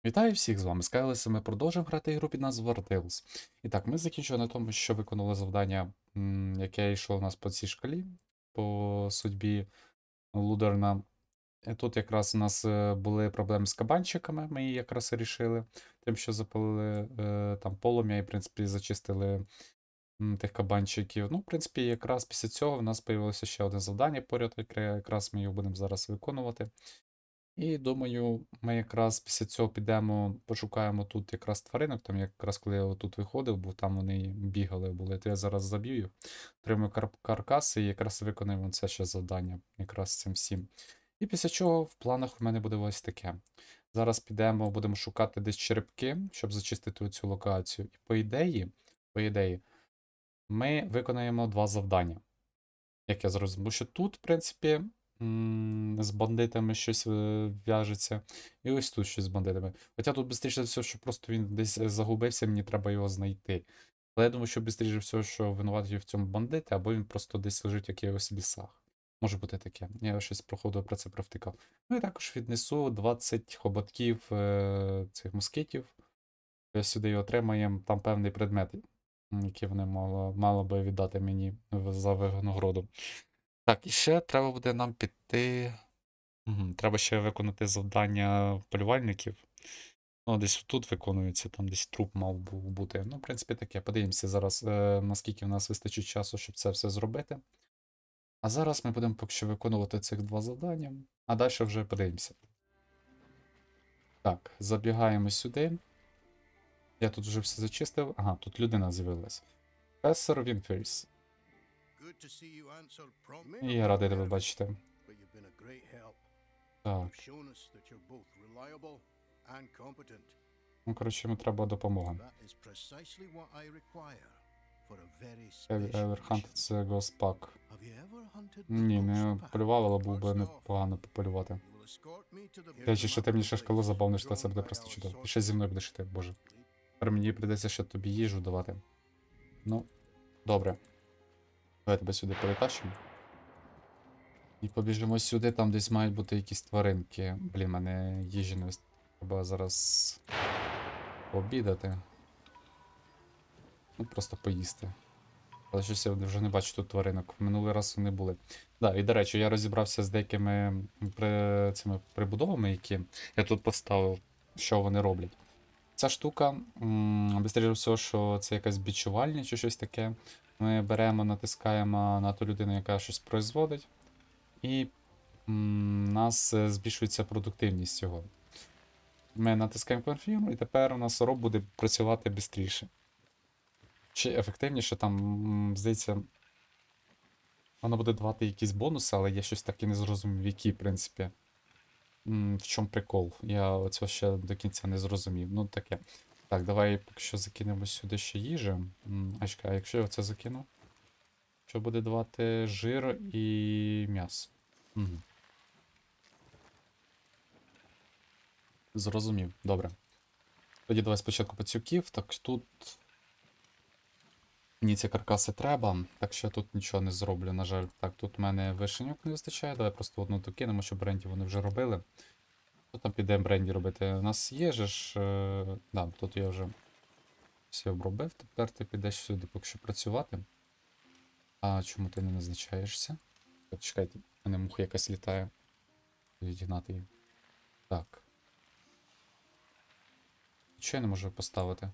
Вітаю всіх, з вами Скайлес, і ми продовжуємо грати ігру під назвою War Tales. І так, ми закінчили на тому, що виконали завдання, яке йшло у нас по цій шкалі, по судьбі Лудерна. І тут якраз у нас були проблеми з кабанчиками, ми її якраз і рішили, тим, що запалили там полум'я і, в принципі, зачистили тих кабанчиків. Ну, в принципі, якраз після цього в нас з'явилося ще одне завдання поряд, яке якраз ми його будемо зараз виконувати. І думаю, ми якраз після цього підемо, пошукаємо тут якраз тваринок, там якраз коли я тут виходив, бо там вони бігали були, то я зараз заб'ю їх, отримаю каркаси і якраз виконаємо це ще завдання, якраз з цим всім. І після чого в планах у мене буде ось таке. Зараз підемо, будемо шукати десь черепки, щоб зачистити цю локацію. І по ідеї, ми виконаємо два завдання. Як я зрозумів, бо що тут, в принципі, з бандитами щось в'яжеться. І ось тут щось з бандитами. Хоча тут швидше все, що просто він десь загубився, мені треба його знайти. Але я думаю, що швидше всього, що винуваті в цьому бандити, або він просто десь лежить в якихось лісах. Може бути таке. Я щось проходив про це провтикав. Ну і також віднесу 20 хоботків цих москитів. Сюди і отримаємо там певний предмет, який вони мало би віддати мені за винагороду. Так, і ще треба буде нам піти. Треба ще виконати завдання полювальників. Ну, десь тут виконується, там десь труп мав був бути. Ну, в принципі, таке. Подивимося зараз, наскільки в нас вистачить часу, щоб це все зробити. А зараз ми будемо поки що виконувати цих два завдання, а далі вже подивимося. Так, забігаємо сюди. Я тут вже все зачистив. Ага, тут людина з'явилась. Професор Вінфельс. І я радий тебе бачити. Так. Ну, коротше, йому треба допомога. Ever hunted the Ghost Pack. Ні, не полював, але був би непогано пополювати. Те, що ти мені ще шкалу забавниш, то це буде просто чудово. І ще зі мною будеш йти, боже. Тепер мені прийдеться ще тобі їжу давати. Ну, добре. Давай тебе сюди перетащимо. І побіжимо сюди, там десь мають бути якісь тваринки. Блін, мене їжі не вистачає. Треба зараз пообідати. Ну, просто поїсти. Але щось я вже не бачу тут тваринок. Минулий раз вони були. Да, і до речі, я розібрався з деякими цими прибудовами, які я тут поставив, що вони роблять. Ця штука, бистріше всього, що це якась бічувальня чи щось таке. Ми беремо, натискаємо на ту людину, яка щось производить, і у нас збільшується продуктивність цього. Ми натискаємо конфірм, і тепер у нас роб буде працювати швидше. Чи ефективніше, там, здається, воно буде давати якісь бонуси, але я щось таки не зрозумів, які, в принципі. В чому прикол? Я оцього ще до кінця не зрозумів. Ну таке. Так, давай поки що закинемо сюди ще їжі. А якщо я оце закину? Що буде давати жир і м'ясо? Угу. Зрозумів, добре. Тоді давай спочатку пацюків. Так, тут. Мені ці каркаси треба, так що я тут нічого не зроблю, на жаль. Так, тут в мене вишеньок не вистачає. Давай просто одну докинемо, щоб бренді вони вже робили. Що там підемо бренді робити? У нас є же ж. Да, тут я вже все обробив. Тепер ти підеш сюди поки що працювати. А чому ти не назначаєшся? Так, чекайте, в мене муха якась літає. Відігнати її. Так. Що я не можу поставити?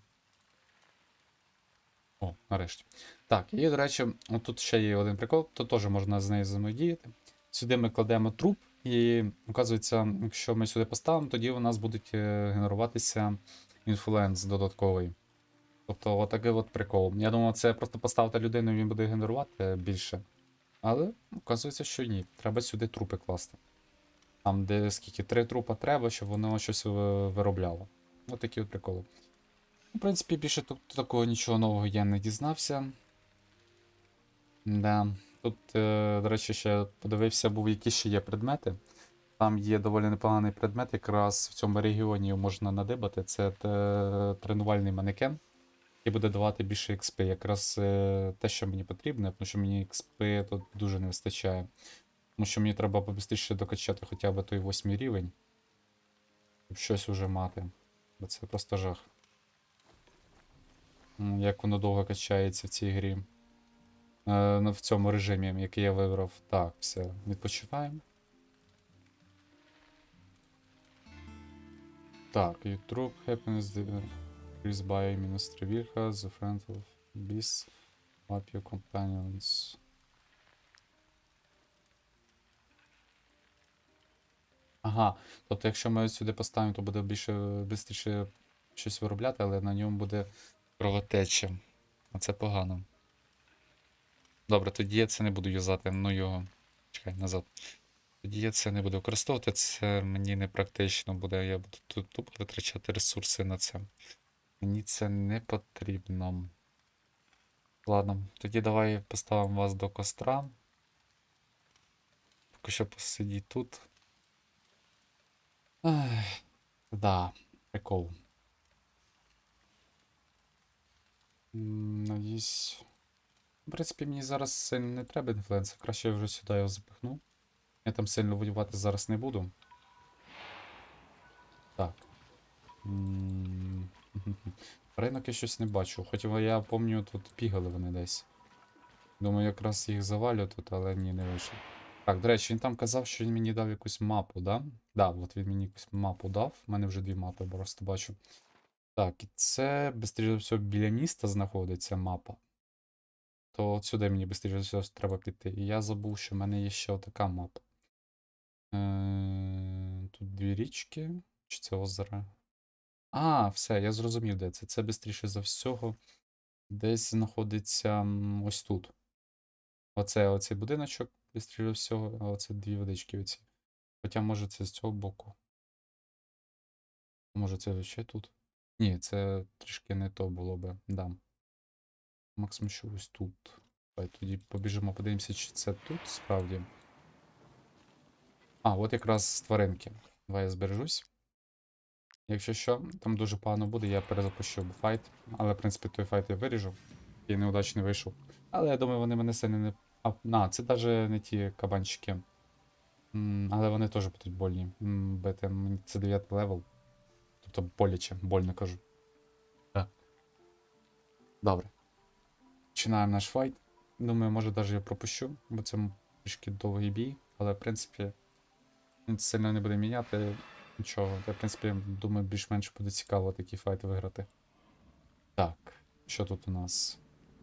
О, нарешті. Так, і, до речі, тут ще є один прикол, то теж можна з нею взаємодіяти. Сюди ми кладемо труп, і, оказується, якщо ми сюди поставимо, тоді у нас будуть генеруватися інфлюенс додатковий. Тобто, отакий от прикол. Я думав, це просто поставити людину, і він буде генерувати більше. Але, оказується, що ні. Треба сюди трупи класти. Там, де скільки 3 трупа треба, щоб воно щось виробляло. Ось такі от приколи. В принципі, більше тут такого нічого нового я не дізнався. Да. Тут, до речі, ще подивився, був які ще є предмети. Там є доволі непоганий предмет, якраз в цьому регіоні можна надибати. Це тренувальний манекен, який буде давати більше XP. Якраз те, що мені потрібно, тому що мені XP тут дуже не вистачає. Тому що мені треба побистріше докачати хоча б той 8 рівень, щоб щось уже мати. бо це просто жах. Як воно довго качається в цій грі. В цьому режимі, який я вибрав. Так, все, відпочиваємо. Так, your troop happens increase by -3 вірха, the friend of beast, map your companions. Ага, тобто якщо ми сюди поставимо, то буде більше щось виробляти, але на ньому буде кровотеча. А це погано. Добре, тоді я це не буду юзати, ну його. Чекай, назад. Тоді я це не буду використовувати, це мені не практично буде, я буду тут тупо витрачати ресурси на це. Мені це не потрібно. Ладно, тоді давай поставимо вас до костра. Поки що посидіть тут. Ах, да, прикол. Надіюсь. В принципі, мені зараз сильно не треба інфлюенсер, краще я вже сюди його запихну. Я там сильно воювати зараз не буду. Так. Ринок я щось не бачу. Хоча я пам'ятаю, тут бігали вони десь. Думаю, якраз їх завалю тут, але ні, не вийшло. Так, до речі, він там казав, що він мені дав якусь мапу, да? Да, от він мені якусь мапу дав. У мене вже 2 мапи, просто бачу. Так, і це, швидше всього, біля міста знаходиться мапа. То от сюди мені швидше всього треба піти. І я забув, що в мене є ще така мапа. Тут 2 річки. Чи це озеро? А, все, я зрозумів, де це. Це швидше за всього. Десь знаходиться ось тут. Оцей будиночок, швидше всього, а оце 2 водички оці. Хоча, може, це з цього боку. Може, це ще тут? Ні, це трішки не то було би. Да. Максимум, що ось тут. Давай тоді побіжимо, подивимося, чи це тут справді. А, от якраз тваринки. Давай я збережусь. Якщо що, там дуже погано буде, я перезапущу файт. Але, в принципі, той файт я виріжу. І неудачний вийшов. Але я думаю, вони мене сильно не. Це навіть не ті кабанчики. Але вони теж будуть больні. Бити. Це 9 левел. Тобто боляче, больно кажу. Так. Добре. Починаємо наш файт. Думаю, може навіть я пропущу, бо це трішки довгий бій. Але, в принципі, він сильно не буде міняти нічого. Я, в принципі, думаю, більш-менш буде цікаво такий файт виграти. Так, що тут у нас?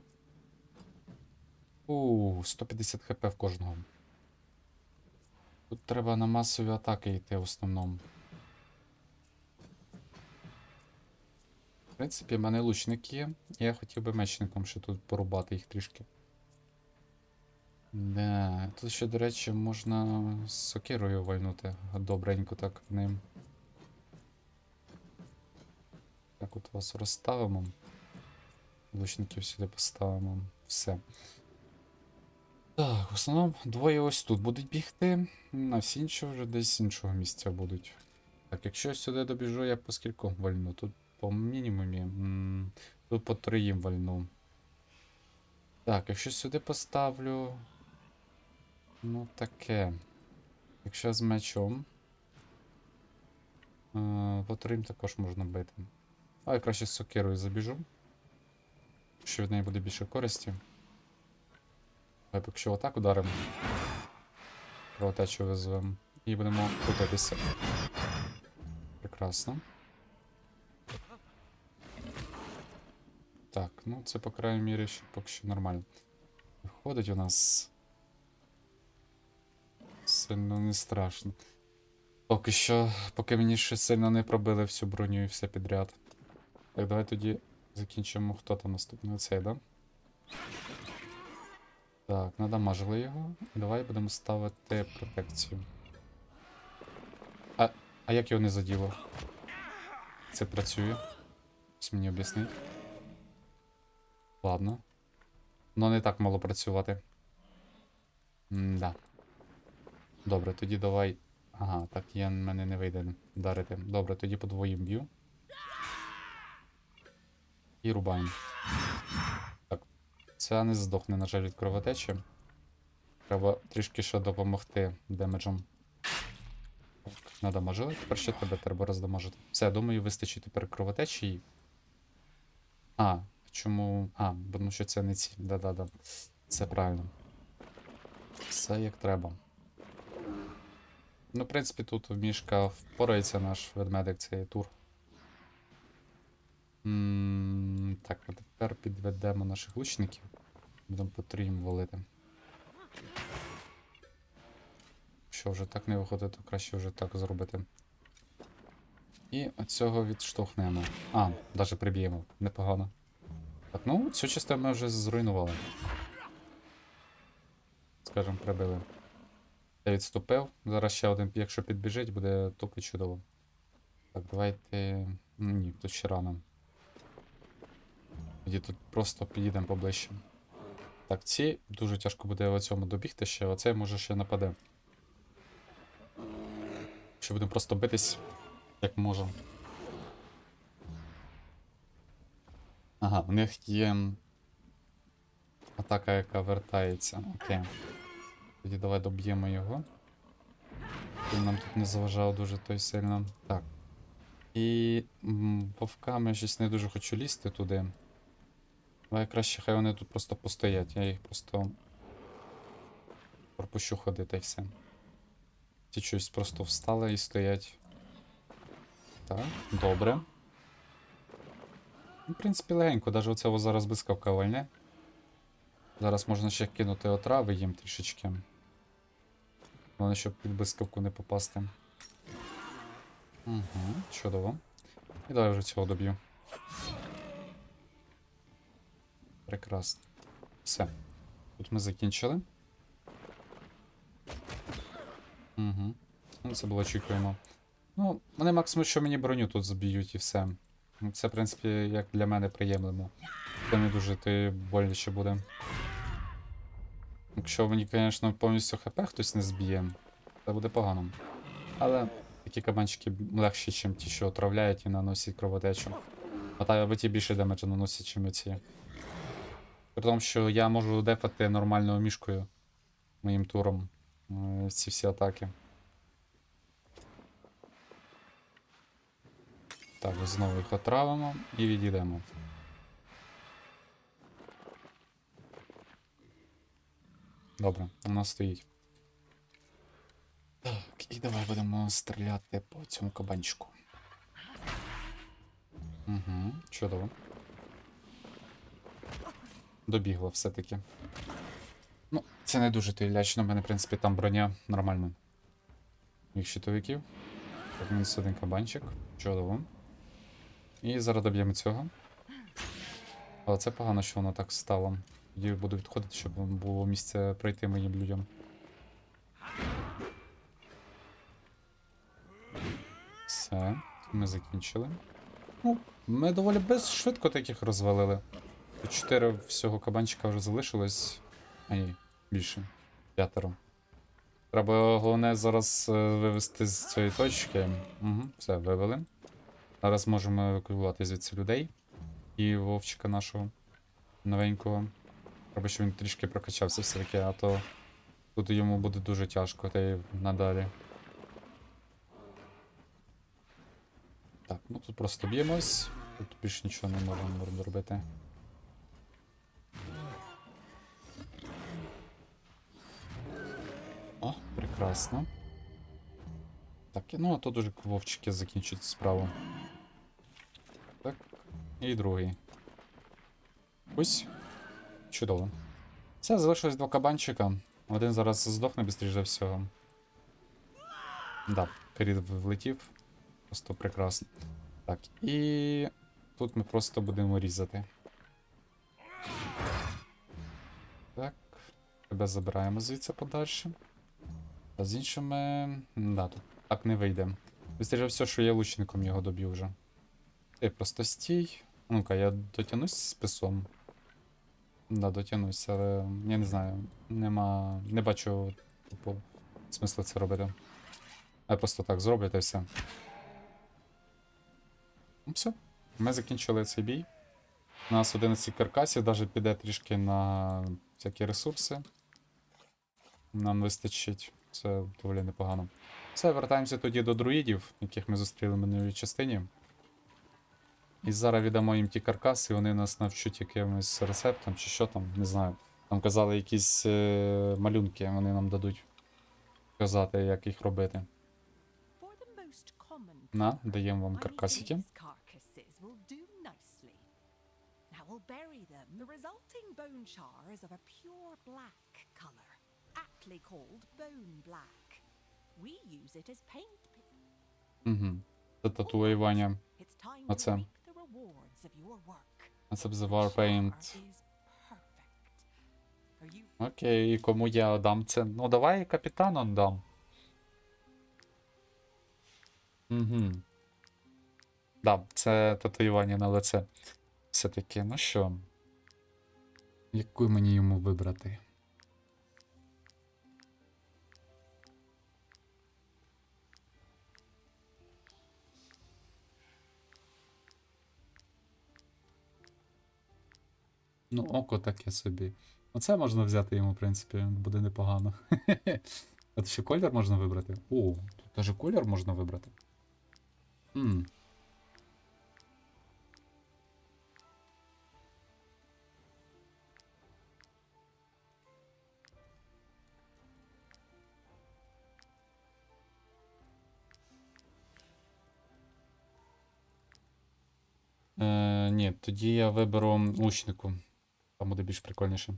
150 хп в кожного. Тут треба на масові атаки йти в основному. В принципі, в мене лучник є. Я хотів би мечником ще тут порубати їх трішки. Да, тут ще, до речі, можна з сокирою вальнути. Добренько так ним. Так от вас розставимо. Лучників сюди поставимо. Все. Так, в основному двоє ось тут будуть бігти, а всі інші вже десь з іншого місця будуть. Так, якщо я сюди добіжу, я по скільком вальну? Тут по мінімумі. Тут по 3 вальну. Так, якщо сюди поставлю. Ну таке. Якщо з мечом. По 3 також можна бити. А я краще з сокирою забіжу. Що від неї буде більше користі. Давай поки що отак ударимо. Кровотечу визвемо. І будемо крутитися. Прекрасно. Так, ну це по крайній мірі ще поки що нормально. Виходить у нас. Сильно не страшно. Поки що, поки мені ще сильно не пробили всю броню і все підряд. Так, давай тоді закінчимо. Хто там наступний? Оцей, да? Так, надамажили його. Давай будемо ставити протекцію. А як його не заділо? Це працює. Ось мені об'яснить. Ладно. Но не так мало працювати. Да. Добре, тоді давай. Ага, так я мене не вийде вдарити. Добре, тоді подвоїм б'ю. І рубаємо. Так. Ця не здохне, на жаль, від кровотечі. Треба трішки ще допомогти демеджем. Так. Надамажили, тепер ще тебе треба роздамажити. Все, я думаю, вистачить тепер кровотечі і. А, чому. А, бо ну що це не ці. Да-да-да. Це правильно. Все як треба. Ну, в принципі, тут в мішка впорається наш ведмедик цей тур. Так, а тепер підведемо наших лучників. Будемо по тріям валити. Якщо вже так не виходить, то краще вже так зробити. І оцього відштовхнемо. А, навіть приб'ємо. Непогано. Так, ну, цю частину ми вже зруйнували. Скажем, прибили. Я відступив. Зараз ще один, якщо підбіжить, буде тупо чудово. Так, давайте. Ні, тут ще рано. Тоді тут просто підійдемо поближче. Так, ці дуже тяжко буде в цьому добігти ще, оцей може ще нападе. Що будемо просто битись, як можемо. Ага, у них є атака, яка вертається. Окей. Тоді давай доб'ємо його. Він нам тут не заважав дуже той сильно. Так. І вовками щось не дуже хочу лізти туди. Давай краще, хай вони тут просто постоять. Я їх просто пропущу ходити і все. Ті щось просто встали і стоять. Так, добре. В принципі, легенько, навіть оце зараз блискавка вольне. Зараз можна ще кинути отрави їм трішечки. Головне, щоб під блискавку не попасти. Угу, чудово. І давай вже цього доб'ю. Прекрасно. Все. Тут ми закінчили. Угу. Ну, це було очікуємо. Ну, вони максимум, що мені броню тут заб'ють і все. Це, в принципі, як для мене приємлемо. Це не дуже ти больніше буде. Якщо мені, звісно, повністю ХП хтось не зб'є, це буде погано. Але такі кабанчики легші, ніж ті, що отравляють і наносять кровотечу. Або ті більше демеджу наносять, ніж ці. При тому, що я можу дефати нормальною мішкою моїм туром ці всі атаки. Так, знову їх отравимо і відійдемо. Добре, вона стоїть. Так, і давай будемо стріляти по цьому кабанчику. Угу, чудово. Добігла все-таки. Ну, це не дуже то лячно, в мене, в принципі, там броня нормальна. Їх щитовиків. Так, мінус один кабанчик. Чудово. І зараз доб'ємо цього. Але це погано, що воно так стало. Тоді буду відходити, щоб було місце пройти моїм людям. Все, ми закінчили. Ну, ми доволі швидко таких розвалили. 4 всього кабанчика вже залишилось. А ні, більше. 5. Треба головне зараз вивести з цієї точки. Угу, все, вивели. Зараз можемо евакуювати звідси людей. І вовчика нашого новенького. Треба, щоб він трішки прокачався все-таки, а то тут йому буде дуже тяжко, та й надалі. Так, ну тут просто б'ємось. Тут більше нічого не можемо робити. О, прекрасно. Так, ну а тут уже вовчики закінчать справу. Так, і другий. Ось. Чудово. Все, залишилось 2 кабанчика. Один зараз здохне швидше всього. Да, Карід влетів. Просто прекрасно. Так, і тут ми просто будемо різати. Так, тебе забираємо звідси подальше. А з іншими. Да, тут так не вийде. Вистріляв все, що я лучником його доб'ю вже. Ти просто стій. Ну-ка, я дотянусь з списом. Да, дотянусь, але я не знаю. Не бачу, типу, смислу це робити. Я просто так зроблю та все. Ну все. Ми закінчили цей бій. У нас 11 каркасів, навіть піде трішки на всякі ресурси. Нам вистачить. Це доволі непогано. Все, вертаємося тоді до друїдів, яких ми зустріли в минулій частині. І зараз віддамо їм ті каркаси, і вони нас навчуть якимось рецептом чи що там, не знаю. Там казали якісь малюнки, вони нам дадуть казати, як їх робити. На, даємо вам каркасики. Угу. Це татуювання. Оце. Це the Warpaint. Окей, і кому я дам це? Ну давай капітану дам. Угу. Да, це татуювання на лице. Все-таки, ну що? Яку мені йому вибрати? Ну, око таке собі. Оце можна взяти йому, в принципі, буде непогано. От ще колір можна вибрати. О, тут навіть колір можна вибрати. Хм. Ні, тоді я виберу лучнику. Там буде більш прикольніше.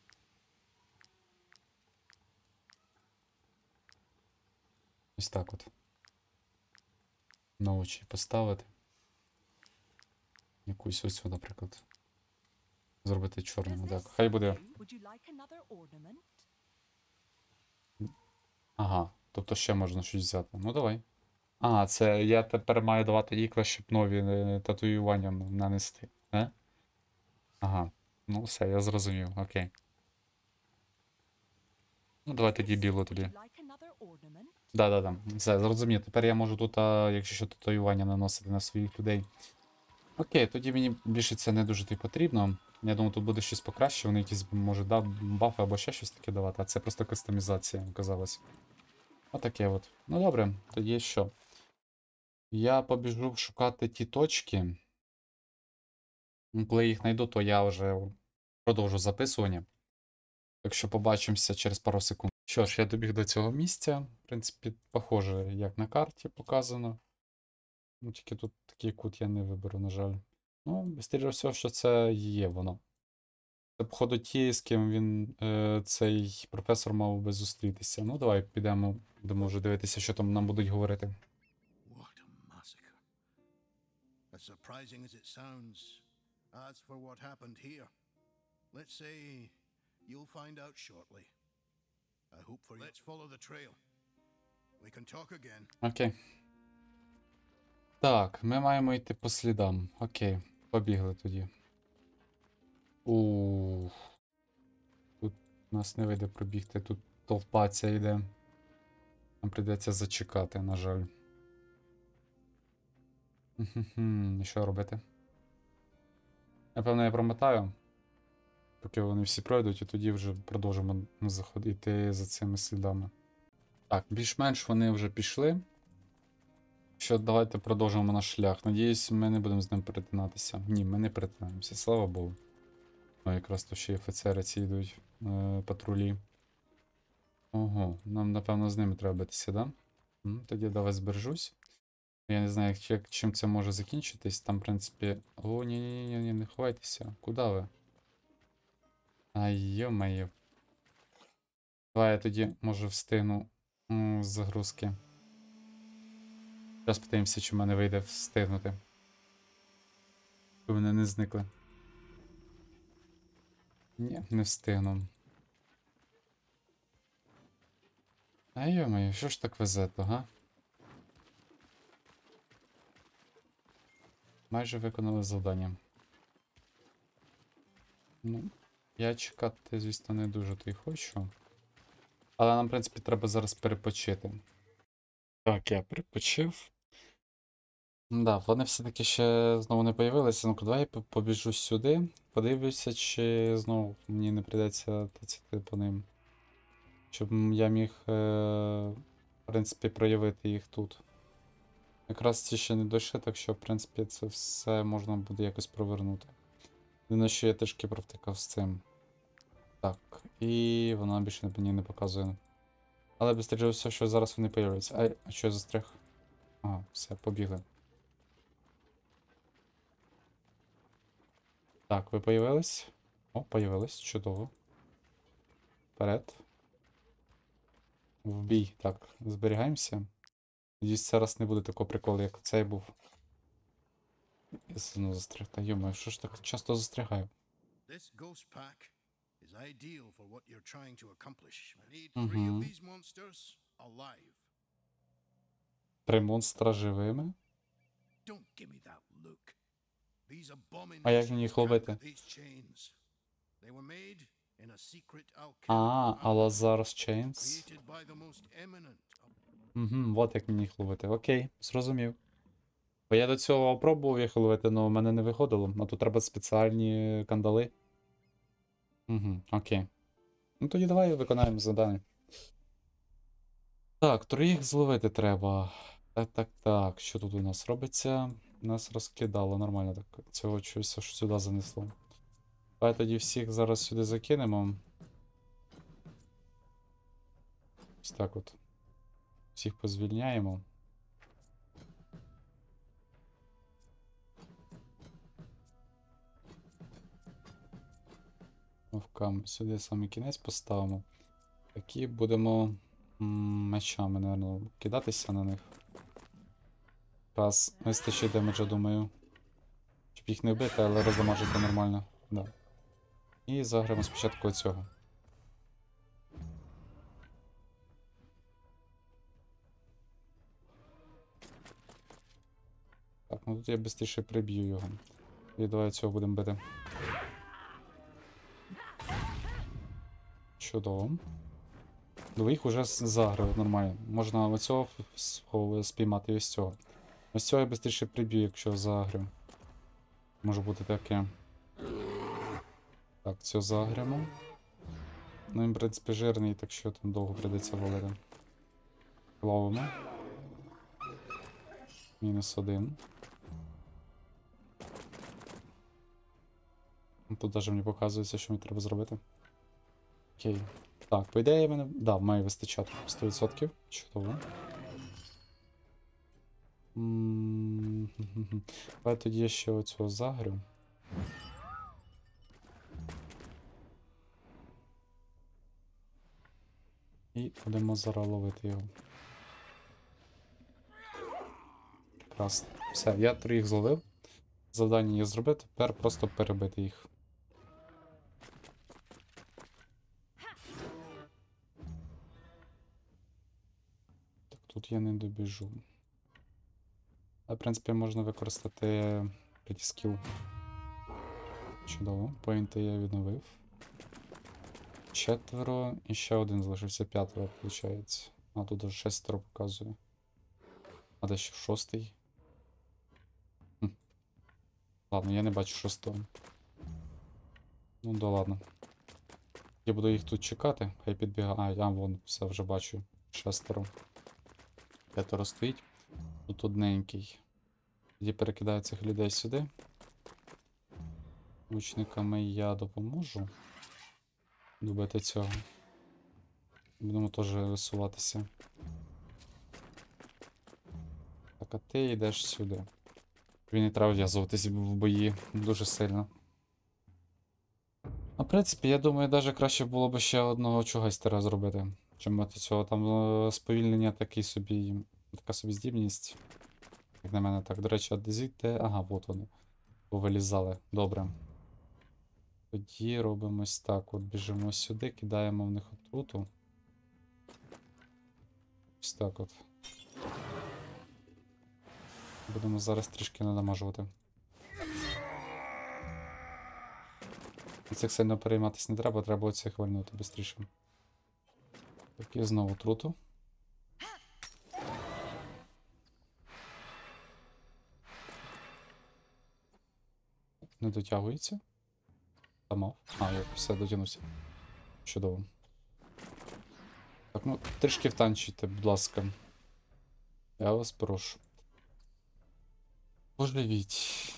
Ось так от. На очі поставити. Якусь ось, наприклад. Зробити чорним. Так, хай буде. Ага, тобто ще можна щось взяти. Ну давай. А, це я тепер маю давати ікла, щоб нові татуювання нанести. Не? Ага. Ну все, я зрозумів, окей. Ну давай тоді білу тоді. Да. Все, зрозумів. Тепер я можу тут, якщо що, татуювання наносити на своїх людей. Окей, тоді мені більше це не дуже потрібно. Я думаю, тут буде щось покраще, вони якісь, може, да, бафи або ще щось таке давати, а це просто кастомізація, оказалось. Отаке от. Ну добре, тоді що? Я побіжу шукати ті точки. Коли їх знайду, то я вже продовжу записування. Так що побачимося через пару секунд. Що ж, я добіг до цього місця. В принципі, похоже, як на карті показано. Ну, тільки тут такий кут я не виберу, на жаль. Ну, скоріше всього, що це є воно. Це, походу, ті, з ким він, цей професор мав би зустрітися. Ну, давай підемо, будемо вже дивитися, що там нам будуть говорити. What a massacre. As surprising as it sounds, as for what happened here, let's say you'll find out shortly. I hope for you. Let's follow the trail. We can talk again. Окей. Так, ми маємо йти по слідам. Окей, побігли тоді. Ух. Тут нас не вийде пробігти, тут толпа ця йде. Нам прийдеться зачекати, на жаль. І що робити? Напевно, я промотаю. Поки вони всі пройдуть, і тоді вже продовжимо йти за цими слідами. Так, більш-менш вони вже пішли. Що, давайте продовжимо наш шлях. Надіюсь, ми не будемо з ним перетинатися. Ні, ми не перетинаємося, слава Богу. Ну, якраз то ще й офіцери ці йдуть патрулі. Ого, нам, напевно, з ними треба битися, да? Тоді давай збережусь. Я не знаю, чим це може закінчитись. Там, в принципі. О, ні, не ховайтеся. Куди ви? Ай, йо-моє. Давай я тоді, може, встигну з загрузки. Зараз подивимося, чи в мене вийде встигнути. Щоб вони не зникли. Ні, не встигну. А йо-моє, що ж так везе-то, га? Майже виконали завдання. Ну, я чекати, звісно, не дуже то й хочу. Але нам, в принципі, треба зараз перепочити. Так, я перепочив. Да, вони все-таки ще знову не появилися. Ну-ка, давай я побіжу сюди. Подивлюся, чи знову мені не прийдеться тицяти по ним. Щоб я міг принципі, проявити їх тут. Якраз ці ще не дійшли, так що, в принципі, це все можна буде якось провернути. Єдине, що я трішки провтикав з цим. Так, і вона більше мені не показує. Але быстріше все, що зараз вони появляються. Ай, а що я застряг? Ага, все, побігли. Так, ви появились? О, появились, чудово. Вперед. В бій. Так, зберігаємося. Надіюсь, це раз не буде такого приколу, як цей був. Я знову застряг. Та йомаю, що ж так часто застрягаю? This ghost pack is ideal for what you're trying to accomplish. I need Mhm. 3 of these monsters alive. 3 монстра живими? Don't give me that look. These А як abominations мені їх can't ловити? cut these chains. They were made in a secret А, alchemical а lab Лазарс Чейнс. created by the most eminent of Угу, от як мені їх ловити. Окей, зрозумів. Бо я до цього пробував їх ловити, але в мене не виходило. А тут треба спеціальні кандали. Угу, окей. Ну тоді давай виконаємо завдання. Так, 3 їх зловити треба. Так. Що тут у нас робиться? Нас розкидало нормально так. Цього чогось аж сюди занесло. Давай тоді всіх зараз сюди закинемо. Ось так от. Всіх позвільняємо. Вовкам сюди саме кінець поставимо. Такі будемо мечами, напевно, кидатися на них. Раз, вистачить демеджа, думаю. Щоб їх не вбити, але роздамажити нормально. Да. І заграємо спочатку цього. Так, ну тут я швидше приб'ю його. І давай цього будемо бити. Чудово. Двоїх уже заграв нормально. Можна оцього спіймати і ось цього. Ось цього я швидше приб'ю, якщо загрю. Може бути таке. Так, цього загремо. Ну він, в принципі, жирний, так що там довго прийдеться валити. Ловимо. -1. Тут навіть мені показується, що мені треба зробити. Окей. Так, по ідеї мене. Да, має вистачати 100%. Чудово. Давай тоді я ще оцього загрю. І будемо зараз ловити його. Прекрасно. Все, я 3 їх зловив. Завдання я зробив, тепер просто перебити їх. Так, тут я не добіжу. А, в принципі, можна використати скіл. Чудово. Поінти я відновив. 4 і ще один залишився, 5, виходить. А тут вже 6 показує. А де ще 6? Ладно, я не бачу 6. Ну да ладно. Я буду їх тут чекати, хай підбігає. А, вон, все вже бачу. 6. 5 стоїть. Тут одненький. Тоді перекидаю цих людей сюди. Лучниками я допоможу добити цього. Будемо теж висуватися. Так, а ти йдеш сюди. Він не треба в'язуватися в бої дуже сильно. Ну, в принципі, я думаю, навіть краще було б ще одного чогайстера зробити. Чим от цього там сповільнення такий собі. Така собі здібність. Як на мене так. До речі, а звідти. Ага, от вони. Повилізали. Добре. Тоді робимо ось так. От біжимо сюди, кидаємо в них отруту. Ось так от. Будемо зараз трішки надамажувати. Цих сильно перейматися не треба, треба оцих вальнути швидше. Так, і знову труту. Не дотягується. Та мав. А, я все дотягнувся. Чудово. Так, ну, трішки втанчуйте, будь ласка. Я вас прошу. Поживіть.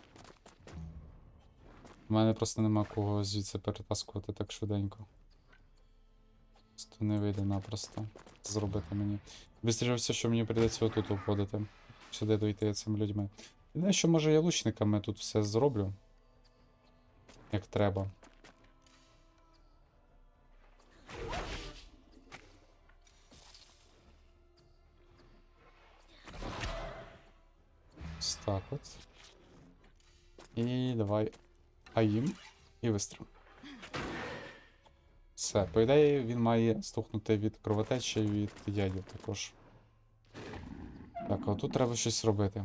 У мене просто нема кого звідси перетаскувати так швиденько. Просто не вийде напросто зробити мені. Бистріше все, що мені прийдеться отут обходити. Сюди дойти цими людьми. Єдине, що може я лучниками тут все зроблю. Як треба. Ось так от. І давай аїм. І вистріл. Все, по ідеї він має стухнути від кровотечі і від ядів також. Так, а тут треба щось робити.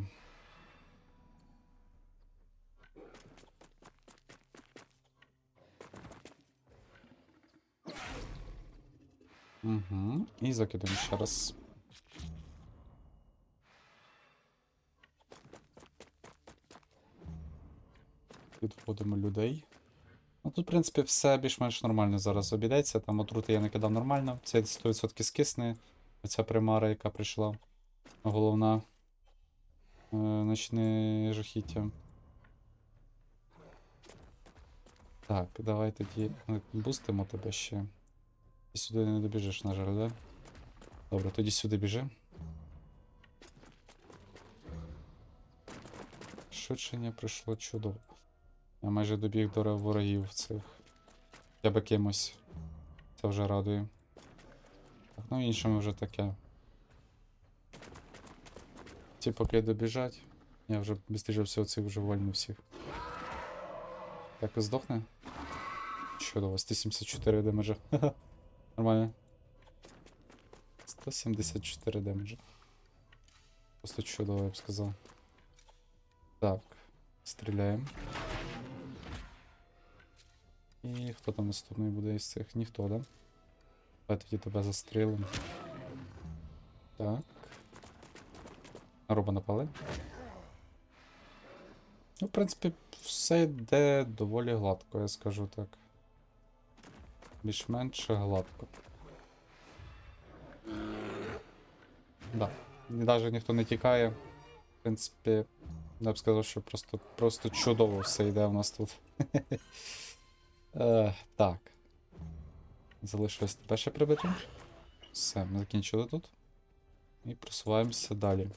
Угу. І закидаємо ще раз. Підводимо людей. Ну тут, в принципі, все більш-менш нормально зараз обійдеться. Там отрути я накидав нормально. Це 100% скисне. Оця примара, яка прийшла. Головна. Ночне жахіття. Так, давай тоді бустимо тебе ще. Ти сюди не добіжиш, на жаль, да? Добре, тоді сюди біжи. Швидшення прийшло чудово. Я майже добіг до ворогів цих. Я би кимось. Це вже радує. Так, ну іншими вже таке. Ті поки добіжать. Я вже бістріше всього цих вже вольну всіх. Так, і здохне? Чудово, 174 демеджа. Нормально. 174 демеджа. Просто чудово, я б сказав. Так, стріляємо. І хто там наступний буде із цих? Ніхто, да? Давай тоді тебе застрілимо. Так. Роба напали. Ну, в принципі, все йде доволі гладко, я скажу так. Більш-менш гладко. Да. Навіть ніхто не тікає. В принципі, я б сказав, що просто чудово все йде у нас тут. Так. Залишилось тебе ще прибити. Все, ми закінчили тут. І просуваємося далі.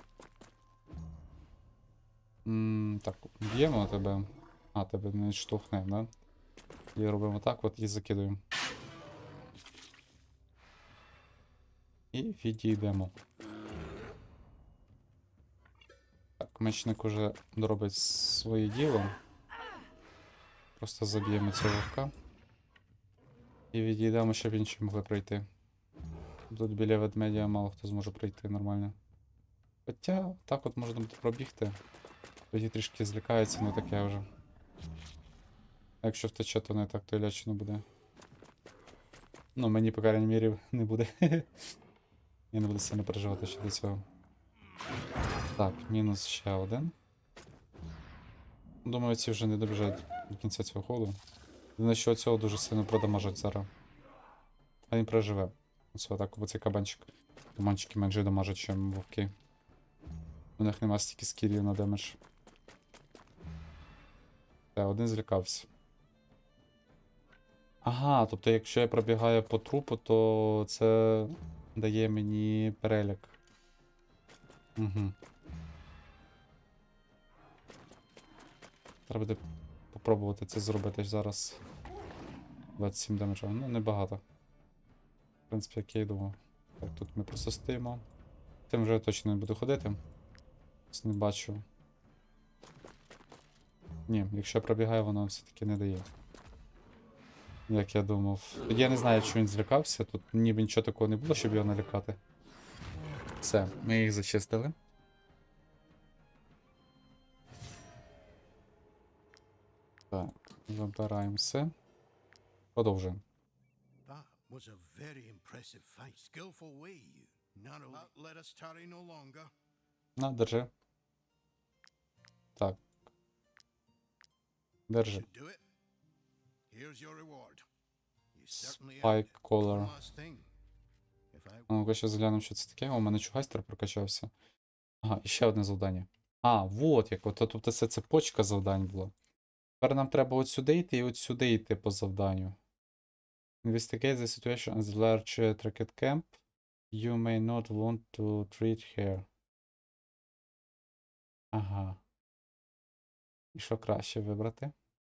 Так, б'ємо тебе. А, тебе не штовхнемо, да? І робимо так от і закидуємо. І відійдемо. Так, мечник уже доробить своє діло. Просто заб'ємо цього вовка. І відійдемо, щоб інші могли пройти. Тут біля ведмедя мало хто зможе пройти нормально. Хоча, так от можна буде пробігти. Тоді трішки злякається, не таке вже. А якщо втече, то не так, то й лячно буде. Ну, мені, по крайній мірі, не буде. Я не буду сильно переживати щодо цього. Так, мінус ще один. Думаю, ці вже не добіжать до кінця цього ходу. Єдине, що цього дуже сильно продамажать зараз. А він проживе. Оце так, бо цей кабанчик. Кабанчики менше дамажать, ніж вовки. У них нема стільки скілів на демедж. Так, один злякався. Ага, тобто якщо я пробігаю по трупу, то це дає мені переляк. Угу. Треба буде попробувати це зробити зараз. 27 демеджа. Ну, небагато. В принципі, як я й думав. Так, тут ми просто стоїмо. Тим вже я точно не буду ходити. Не бачу. Ні, якщо я пробігаю, воно все-таки не дає. Як я думав. Я не знаю, чи він злякався. Тут ніби нічого такого не було, щоб його налякати. Все, ми їх зачистили. Так, забираємо все. Продовжуємо. That was a very impressive fight. Skillful way, you. Now, let us tarry no longer. На, держи. Так. Держи. Should do it. Here's your reward. You certainly Spike earned it. collar. One last thing. If I Ну-ка, ще заглянемо, що це таке. О, у мене чугайстер прокачався. Ага, і ще одне завдання. А, вот як. От тут це цепочка завдань була. Тепер нам треба от сюди йти і от сюди йти по завданню. Investigate the situation as a large tracked camp. You may not want to treat here. Ага. І що краще вибрати?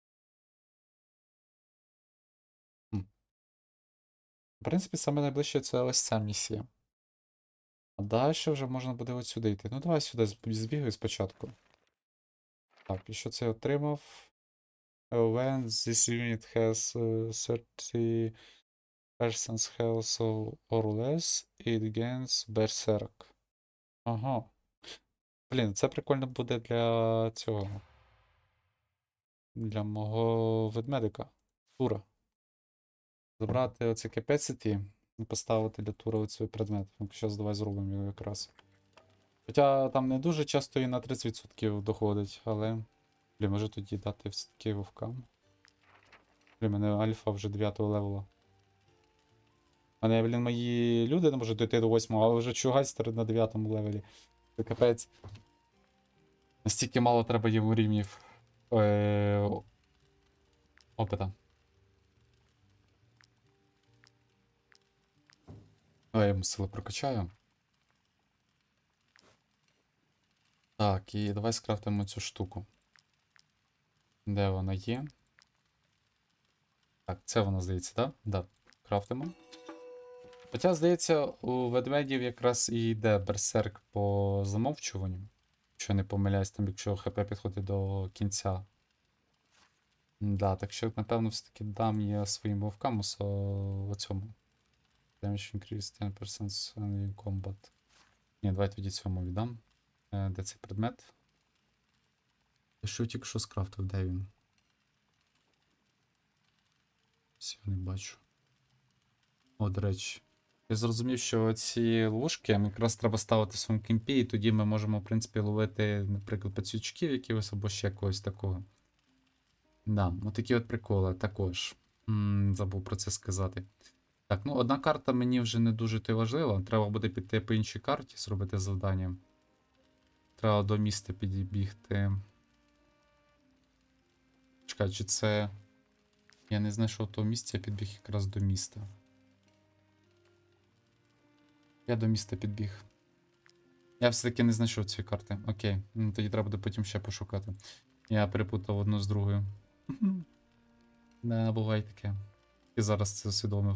Хм. В принципі, саме найближче це ось ця місія. А далі вже можна буде от сюди йти. Ну, давай сюди збігаю спочатку. Так, і що це я отримав? When this unit has 30 persons health or less, it gains berserk. Ага. Блін, це прикольно буде для цього. Для мого ведмедика. Тура. Забрати оце capacity і поставити для тура оцей предмет. Зараз давай зробимо його якраз. Хоча там не дуже часто і на 30% доходить, але. Блін, може тоді дати все-таки вовкам. Блін, мене альфа вже 9 левела. Мене, блін, мої люди не можуть дойти до 8, але вже чугайстер на 9 левелі. Це капець. Настільки мало треба йому рівнів опита. Я йому сили прокачаю. Так, і давай скрафтимо цю штуку. Де вона є? Так, це вона, здається, так? Да? Да. Крафтимо. Хоча, здається, у ведмедів якраз і йде берсерк по замовчуванню. Якщо не помиляюсь, там, якщо ХП підходить до кінця. Да, так що, напевно, все-таки дам я своїм вовкам у цьому. Damage increase 10% in combat. Ні, давай тоді цьому віддам. Де цей предмет? Я що тільки що скрафтив, де він? Всі не бачу. О, до речі. Я зрозумів, що ці ложки якраз треба ставити в своєму кемпі, і тоді ми можемо, в принципі, ловити, наприклад, пацючків якихось або ще когось такого. Да, отакі от приколи також. Забув про це сказати. Так, ну одна карта мені вже не дуже то важлива. Треба буде піти по іншій карті, зробити завдання. Треба до міста підбігти. Чекай, чи це. Я не знайшов того місця, я підбіг якраз до міста. Я до міста підбіг. Я все-таки не знайшов цієї карти. Окей. Ну, тоді треба буде потім ще пошукати. Я перепутав одну з другою. Не, буває таке. І зараз це усвідомив.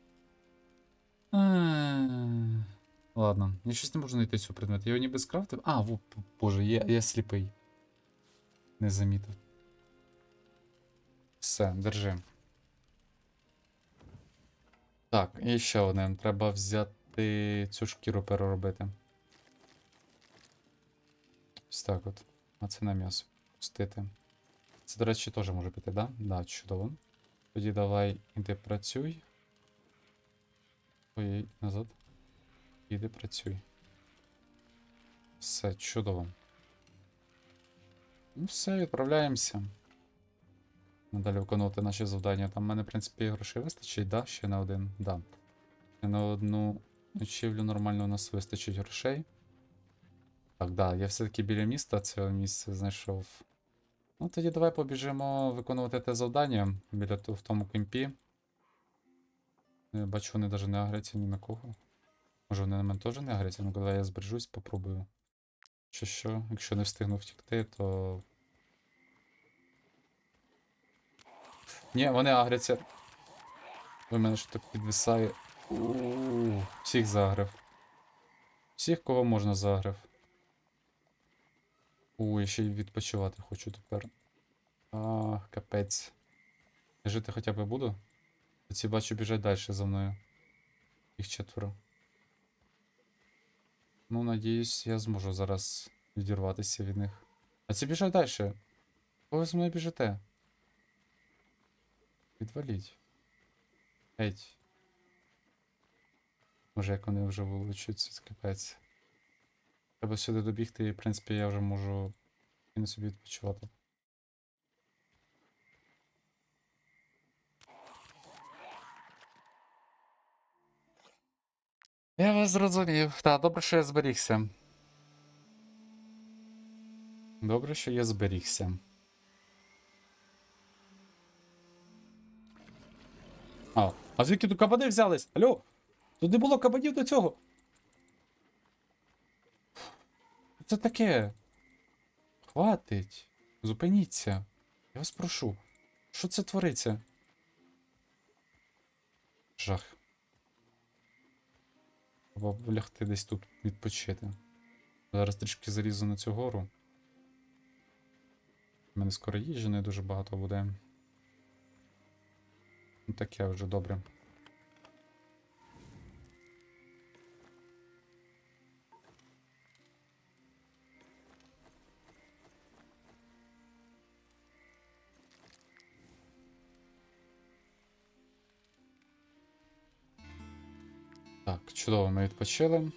Ладно, я щось не можу знайти цього предмету. Я його ніби скрафтив. А, боже, я сліпий. Не замітив. Все, держи. Так, і ще одне. Треба взяти цю шкіру переробити. Ось так от. А це на м'ясо. Пустити. Це, до речі, теж може піти, да? Да, чудово. Тоді давай іди працюй. Ой, назад. Іди працюй. Все, чудово. Ну все, відправляємося. Надалі виконувати наші завдання. Там в мене, в принципі, грошей вистачить, да? Ще на один. Да. Ще на одну ночівлю нормально у нас вистачить грошей. Так, да, я все-таки біля міста це місце знайшов. Ну, тоді давай побіжимо виконувати те завдання в тому кемпі. Я бачу, вони навіть не агряться ні на кого. Може вони на мене теж не агряться? Ну, коли я збережусь, попробую. Що, якщо не встигну втікти, то. Ні, вони агряться. Ви мене що так підвисає. Всіх загрив. Всіх, кого можна загрив. Я ще й відпочивати хочу тепер. Капець. Я жити хоча б буду? Ці бачу біжать далі за мною. Їх 4. Ну, надіюсь, я зможу зараз відірватися від них. А ці біжать далі. Кого ви з мною біжите? Відваліть. Геть. Може, як вони вже вилучуються, це капець. Треба сюди добігти, і в принципі я вже можу і собі відпочивати. Я вас зрозумів. Так, добре, що я зберігся. Добре, що я зберігся. А звідки тут кабани взялись? Алло? Тут не було кабанів до цього. Це таке. Хватить. Зупиніться. Я вас прошу. Що це твориться? Жах. Треба лягти десь тут відпочити. Зараз трішки залізу на цю гору. У мене скоро їжі не дуже багато буде. Ну таке вже добре. Так, чудово, ми відпочили.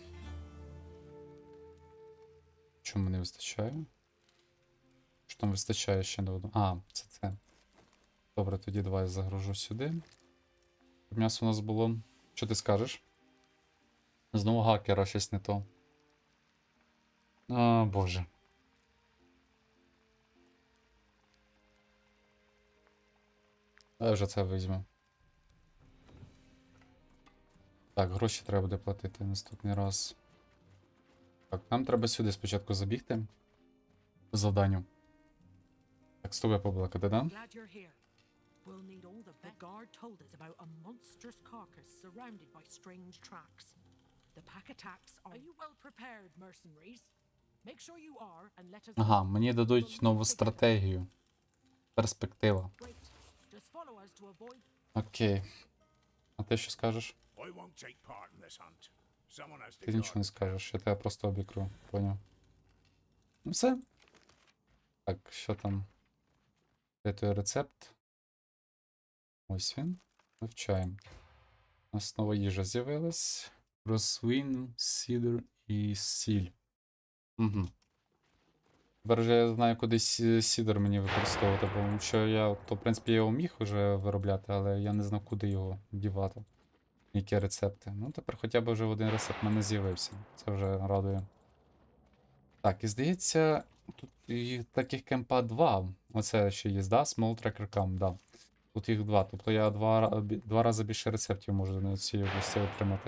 Чому не вистачає? Що там вистачає ще на одну? А, це це. Добре, тоді давай я загружу сюди. М'ясо у нас було. Що ти скажеш? Знову гакера щось не то. А, боже. Я вже це візьму. Так, гроші треба буде платити наступний раз. Так, нам треба сюди спочатку забігти. По завданню. Так, з тобою побалакати, да? Glad you're here. We'll need all the guard told us about a monstrous carcass surrounded by strange tracks. The pack attacks are you well prepared, mercenaries? Make sure you are and let us Ага, мені дадуть нову стратегію. Перспектива. Great. Just follow us to avoid Окей. А ти що скажеш? I won't take part in this hunt. Someone has to Ти нічого не скажеш, я тебе просто обікру, поняв. Ну все. Так, що там? Де той рецепт? Ось він. Вивчаємо. У нас нова їжа з'явилась. Росвін, сідр і сіль. Угу. Тепер вже я знаю, куди сідр мені використовувати, бо що я, то в принципі я його міг вже виробляти, але я не знав, куди його дівати. Які рецепти. Ну, тепер хоча б вже один рецепт в мене з'явився. Це вже радує. Так, і здається, тут їх таких кемпа 2. Оце ще є, да? Small Tracker Camp, да. Тут їх 2. Тобто я два рази більше рецептів можу на цій області отримати.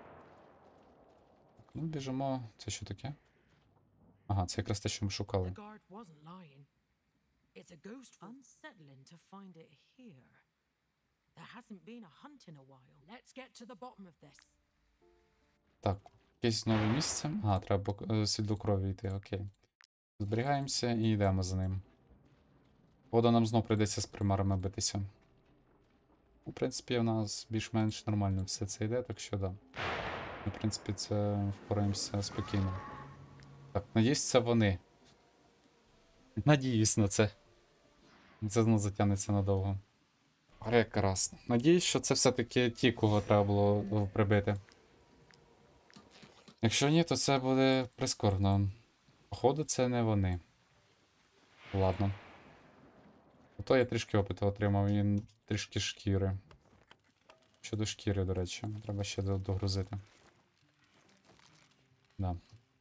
Так, ну, біжимо. Це що таке? Ага, це якраз те, що ми шукали. The guard wasn't lying. It's a ghost unsettling to find it here. There hasn't been a hunt in a while. Let's get to the bottom of this. Так, якесь нове місце. Ага, треба по сліду крові йти, окей. Зберігаємося і йдемо за ним. Вода нам знов прийдеться з примарами битися. Ну, в принципі, у нас більш-менш нормально все це йде, так що да. Ми, в принципі, це впораємося спокійно. Так, надіюсь, це вони. Надіюсь на це. Це знову затягнеться надовго. Прекрасно. Надіюсь, що це все-таки ті, кого треба було прибити. Якщо ні, то це буде прискорбно. Походу, це не вони. Ладно. Ото я трішки опиту отримав і трішки шкіри. Щодо шкіри, до речі, треба ще догрузити. Да.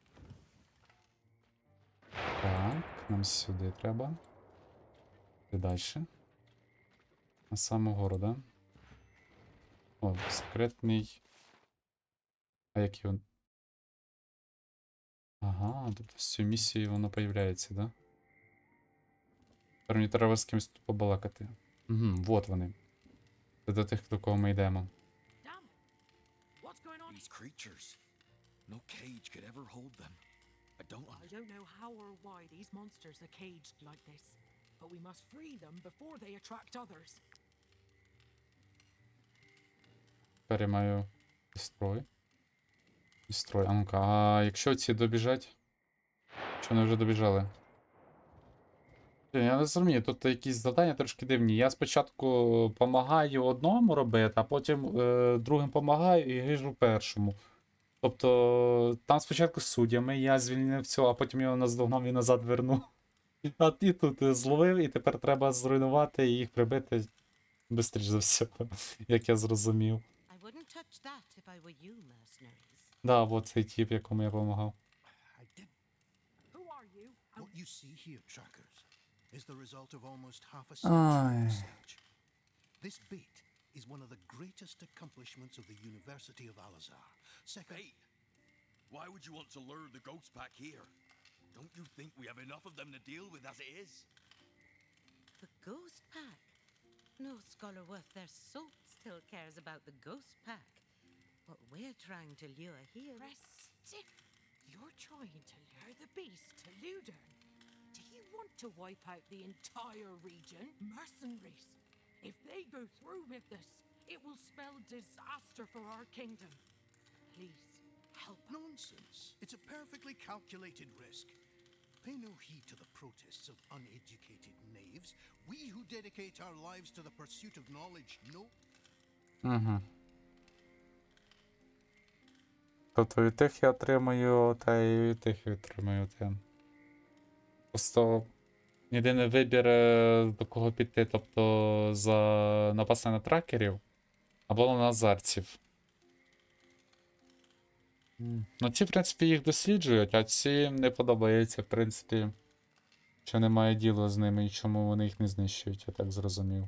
Так, нам сюди треба. І далі. На саму гору, да? О, секретний. А який він? Ага, тобто з цією місією воно появляється, да? Тепер мені треба з кимось тут побалакати. Угу, вот вони. Це до тих, до кого ми йдемо. Damn it. What's going on? These creatures. No cage could ever hold them. I don't know how or why these monsters are caged like this, but we must free them before they attract others. Тепер я маю строй. Строй. А ну-ка, а якщо ці добіжать? Що вони вже добіжали? Я не розумію, тут якісь завдання трошки дивні. Я спочатку допомагаю одному робити, а потім другим допомагаю і гижу першому. Тобто, там спочатку з суддями, я звільнив цього, а потім його наздогнав і назад вернув. А ти тут зловив, і тепер треба зруйнувати і їх прибити швидше за все, як я зрозумів. I wouldn't touch that if I were you, mercenaries. Да, от цей тип, якому я допомагав. I did. Who are you? And What you see here, trackers, is the result of almost half a Aye. century of research. This bait is one of the greatest accomplishments of the University of Al-Azhar. Second, Bait? Why would you want to lure the ghost pack here? Don't you think we have enough of them to deal with as it is? The Ghost Pack? No scholar worth their salt still cares about the Ghost Pack. What we're trying to lure here... Restic, you're trying to lure the beast to Ludern. Do you want to wipe out the entire region? Mercenaries. If they go through with this, it will spell disaster for our kingdom. Please, help. nonsense. It's a perfectly calculated risk. Pay no heed to the protests of uneducated knaves. We who dedicate our lives to the pursuit of knowledge know. Угу. Тобто від тих я отримаю, та і від тих я отримаю те. Просто єдиний вибір, до кого піти, тобто напасти на тракерів або на азарців. Ну, ці, в принципі, їх досліджують, а ці не подобається, в принципі, що немає діла з ними і чому вони їх не знищують, я так зрозумів.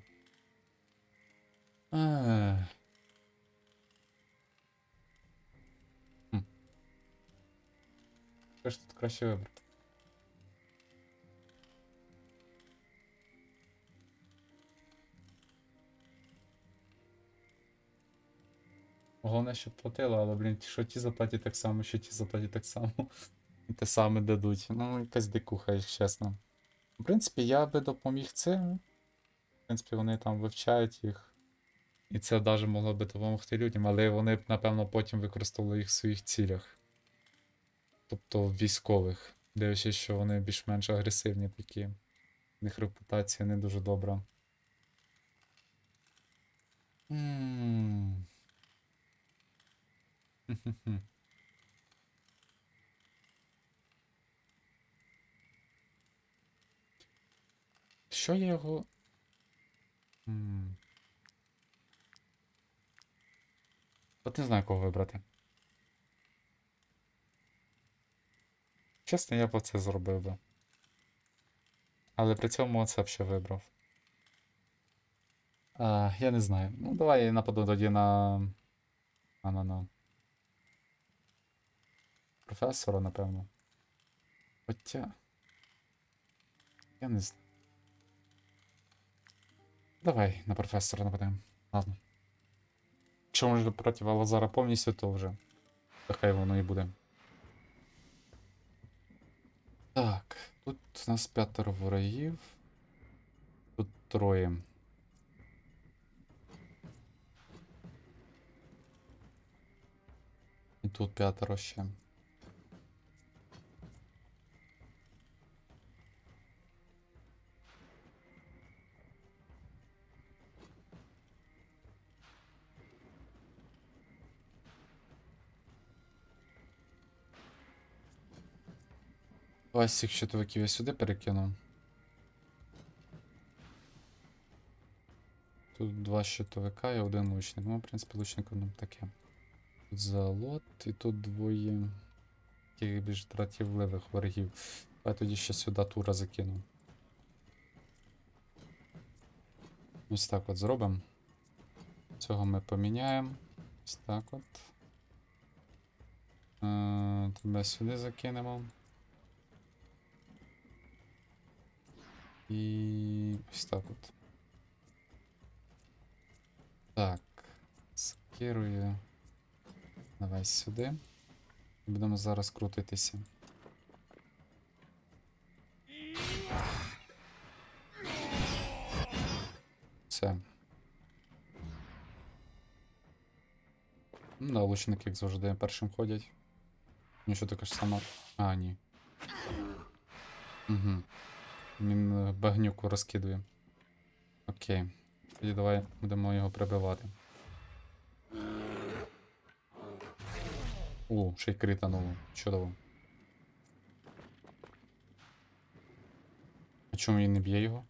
Ех. Що ж тут краще вибрати? Головне, щоб платили, але, блін, що ті заплатять так само, що ті заплатять так само. І те саме дадуть. Ну, якась дикуха, якщо чесно. В принципі, я би допоміг цим. В принципі, вони там вивчають їх. І це навіть могло би допомогти людям, але вони б, напевно, потім використовували їх в своїх цілях. Тобто військових. Дивлячись, що вони більш-менш агресивні такі. У них репутація не дуже добра. Хм-хм-хм. Що я його. От не знаю, кого вибрати. Чесно, я б це зробив би. Але при цьому оце б ще вибрав. Я не знаю. Ну, давай я нападу тоді на професора, напевно. Хоча. Я не знаю. Давай на професора нападемо. Ладно. Якщо може проти Алазара повністю, то вже. То хай воно і буде. Так, тут у нас 5 ворогів. Тут 3. І тут 5 ще. Ось цих щитовиків я сюди перекину. Тут 2 щитовика і 1 лучник. Ну, в принципі, лучник нам таке. Тут залот і тут 2 таких більш дратівливих ворогів. Я тоді ще сюди тура закину. Ось так от зробимо. Цього ми поміняємо. Ось так от. Тебе сюди закинемо. І ось так от. Так. Скерую. Давай сюди. Будемо зараз крутитися. Все. Ну, да, лучники, як завжди, першим ходять. Ну, що така ж сама. А, ні. Угу. Він багнюку розкидує. Окей. Тоді давай будемо його прибивати. О, ще й критануло. Чудово. А чому він не б'є його?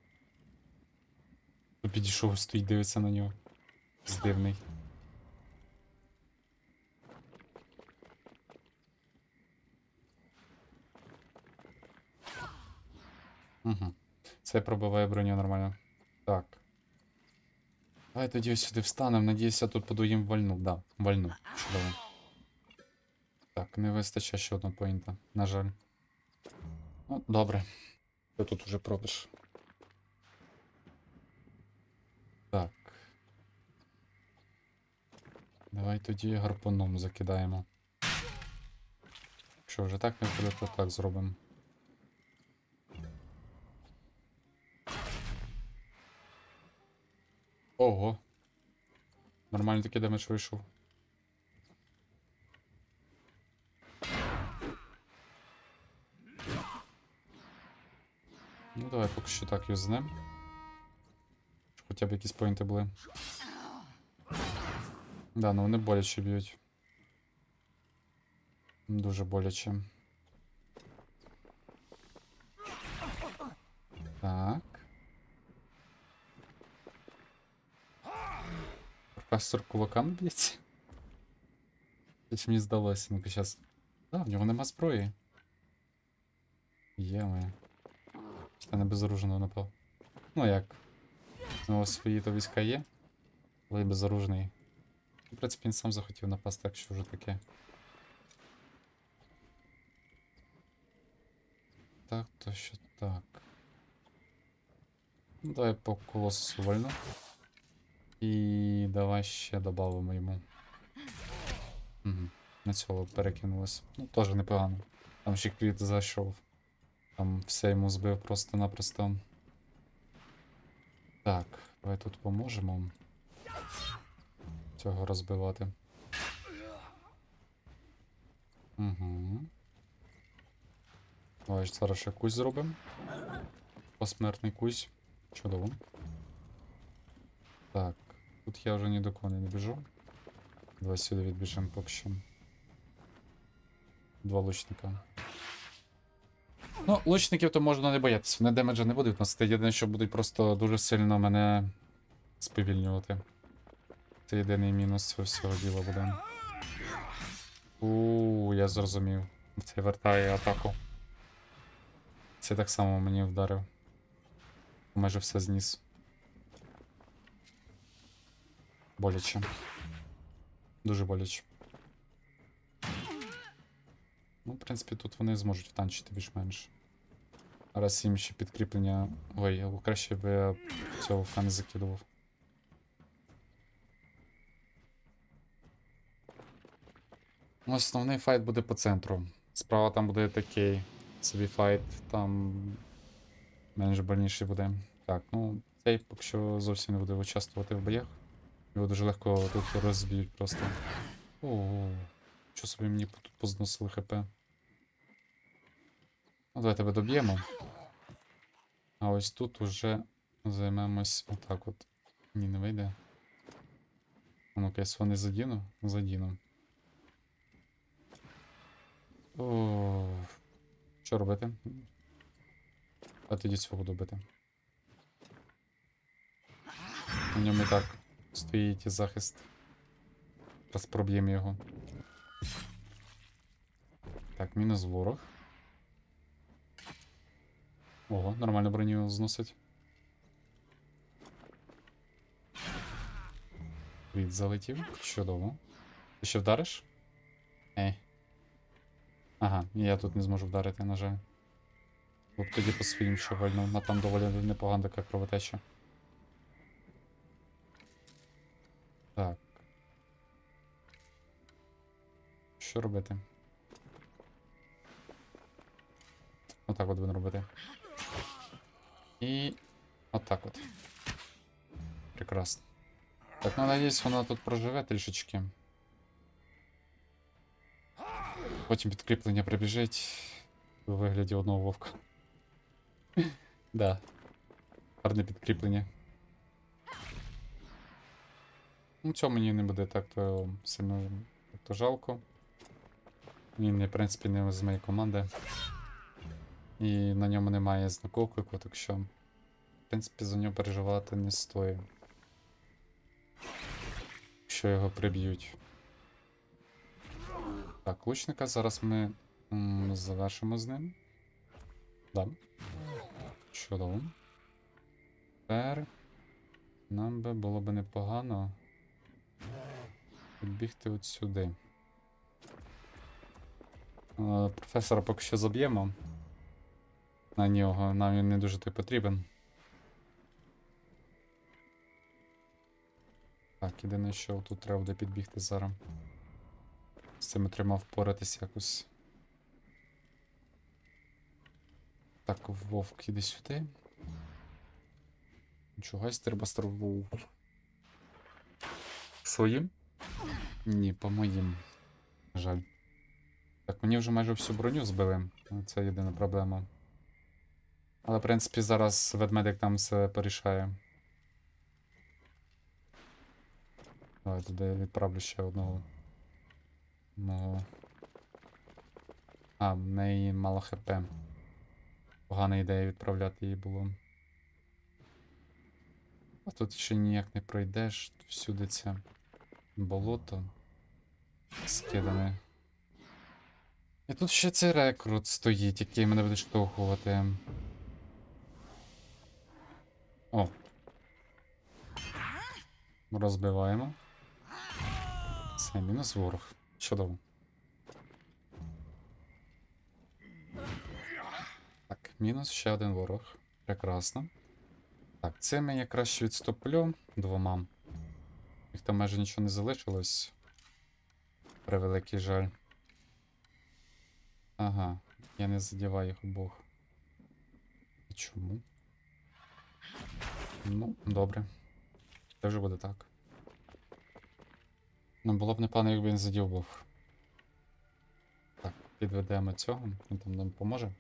Підійшов, стоїть, дивиться на нього. Здивний. Угу. Це пробиває броню нормально. Так. Давай тоді ось сюди встанемо. Надіюся, тут подуїм вальну. Да, вальну. Чудово. Так, не вистачає ще одного поінта. На жаль. Ну, добре. Ти тут уже пробиш. Так. Давай тоді гарпуном закидаємо. Якщо вже так не буде, то так зробимо. Ого. Нормально такий демедж вийшов. Ну давай поки що так юзнем. Щоб хоча б якісь поінти були. Да, ну вони боляче б'ють. Дуже боляче. Так. Професор кулаками б'ється? Чи мені здалося? Ну-ка щас. Да, в нього нема зброї. Є моє. Та не безоружного напав. Ну як? У нього свої то війська є, але безоружний. В принципі, він сам захотів напасти, так що вже таке. Так, то що так. Ну, давай по колосусу вольну. І давай ще додамо йому. Угу. На цього перекинулось. Ну, теж непогано. Там ще квіт зайшов. Там все йому збив просто-напросто. Так, давай тут поможемо цього розбивати. Угу. Давай зараз ще кусь зробимо. Посмертний кусь. Чудово. Так, тут я вже ні до кого не біжу. Давай сюди відбіжимо поки що. Два лучника. Ну, лучників то можна не боятися, вони демеджа не будуть носити. Єдине, що будуть просто дуже сильно мене сповільнювати. Це єдиний мінус цього всього діла буде. Я зрозумів. Це вертає атаку. Це так само мені вдарив. Майже все зніс. Боляче. Дуже боляче. Ну, в принципі, тут вони зможуть втанчити більш-менш. Раз їм ще підкріплення. Ой, краще б я цього вка не закидував. Основний файт буде по центру. Справа там буде такий собі файт, там менш больніший буде. Так, ну цей поки що зовсім не буде участвувати в боях. Його дуже легко тут розб'ють просто. Ого, що собі мені тут позносили хп. Ну, давай тебе доб'ємо. А ось тут уже займемось отак от. Ні, не вийде. А ну-ка, я вони задіну? Задіну. О, що робити? А тоді цього буду бити. У ньому і так стоїть захист. Зараз проб'ємо його. Так, мінус ворог. Ого, нормально броню зносить. Кріт залетів. Чудово. Ти ще вдариш? Ей. Ага, я тут не зможу вдарити, на жаль. Бо тоді по своїм ще вальнув, а там доволі непогана така кровотеча. Так. Що робити? Отак от будемо робити. І отак от. Прекрасно. Так, ну надіюсь, вона тут проживе трішечки. Потім підкріплення прибіжить у вигляді одного вовка. Да. Гарне підкріплення. Ну, цього мені не буде так-то сильно так-то жалко. Він, в принципі, не з моєї команди. І на ньому немає знаковку, так що, в принципі, за нього переживати не стоїть. Якщо його приб'ють. Так, лучника зараз ми завершимо з ним. Да. Чудово. Тепер нам би було б непогано підбігти от сюди. Професора поки що заб'ємо. На нього, нам він не дуже той потрібен. Так, єдине, що тут треба буде підбігти зараз. З цим треба впоратись якось. Так, вовк іде сюди. Чогось треба старву. Своїм? Ні, по моїм. Жаль. Так, мені вже майже всю броню збили. Це єдина проблема. Але, в принципі, зараз ведмедик там все порішає. Давай туди відправлю ще одного. Мого. А, в неї мало хп. Погана ідея відправляти її було. А тут ще ніяк не пройдеш. Всюди це болото скидане. І тут ще цей рекрут стоїть, який мене буде штовхувати. О. Розбиваємо. Це мінус ворог. Чудово. Так, мінус ще один ворог. Прекрасно. Так, цим я краще відступлю двома. Їх там майже нічого не залишилось. Превеликий жаль. Ага, я не задіваю їх обох. І чому? Ну, добре. Це вже буде так. Ну, було б непогано, якби він задів був. Так, підведемо цього, він там нам поможе.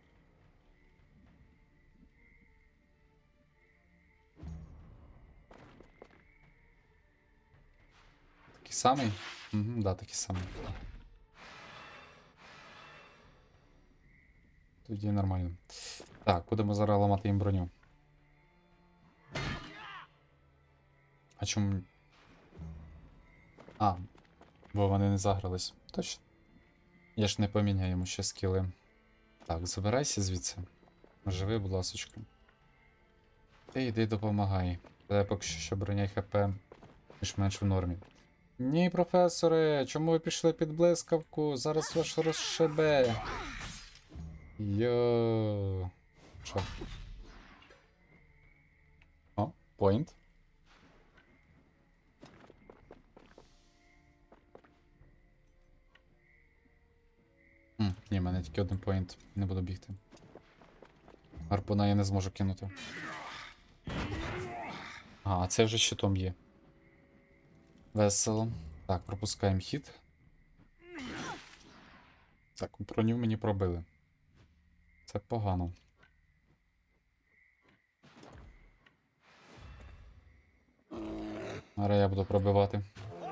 Такий самий? Угу, да, такий самий. Тоді нормально. Так, будемо зараз ламати їм броню. А чому? А, бо вони не загрались. Точно. Я ж не поміняю йому ще скіли. Так, забирайся звідси. Живи, будь ласочка. Ти йди допомагай. Та поки що броня і ХП більш-менш в нормі. Ні, професоре, чому ви пішли під блискавку? Зараз ваш розшибе. Йо. Що? О, поінт. Ні, в мене тільки один поінт. Не буду бігти. Гарпуна я не зможу кинути. А це вже щитом є. Весело. Так, пропускаємо хід. Так, броню мені пробили. Це погано. Зараз я буду пробивати.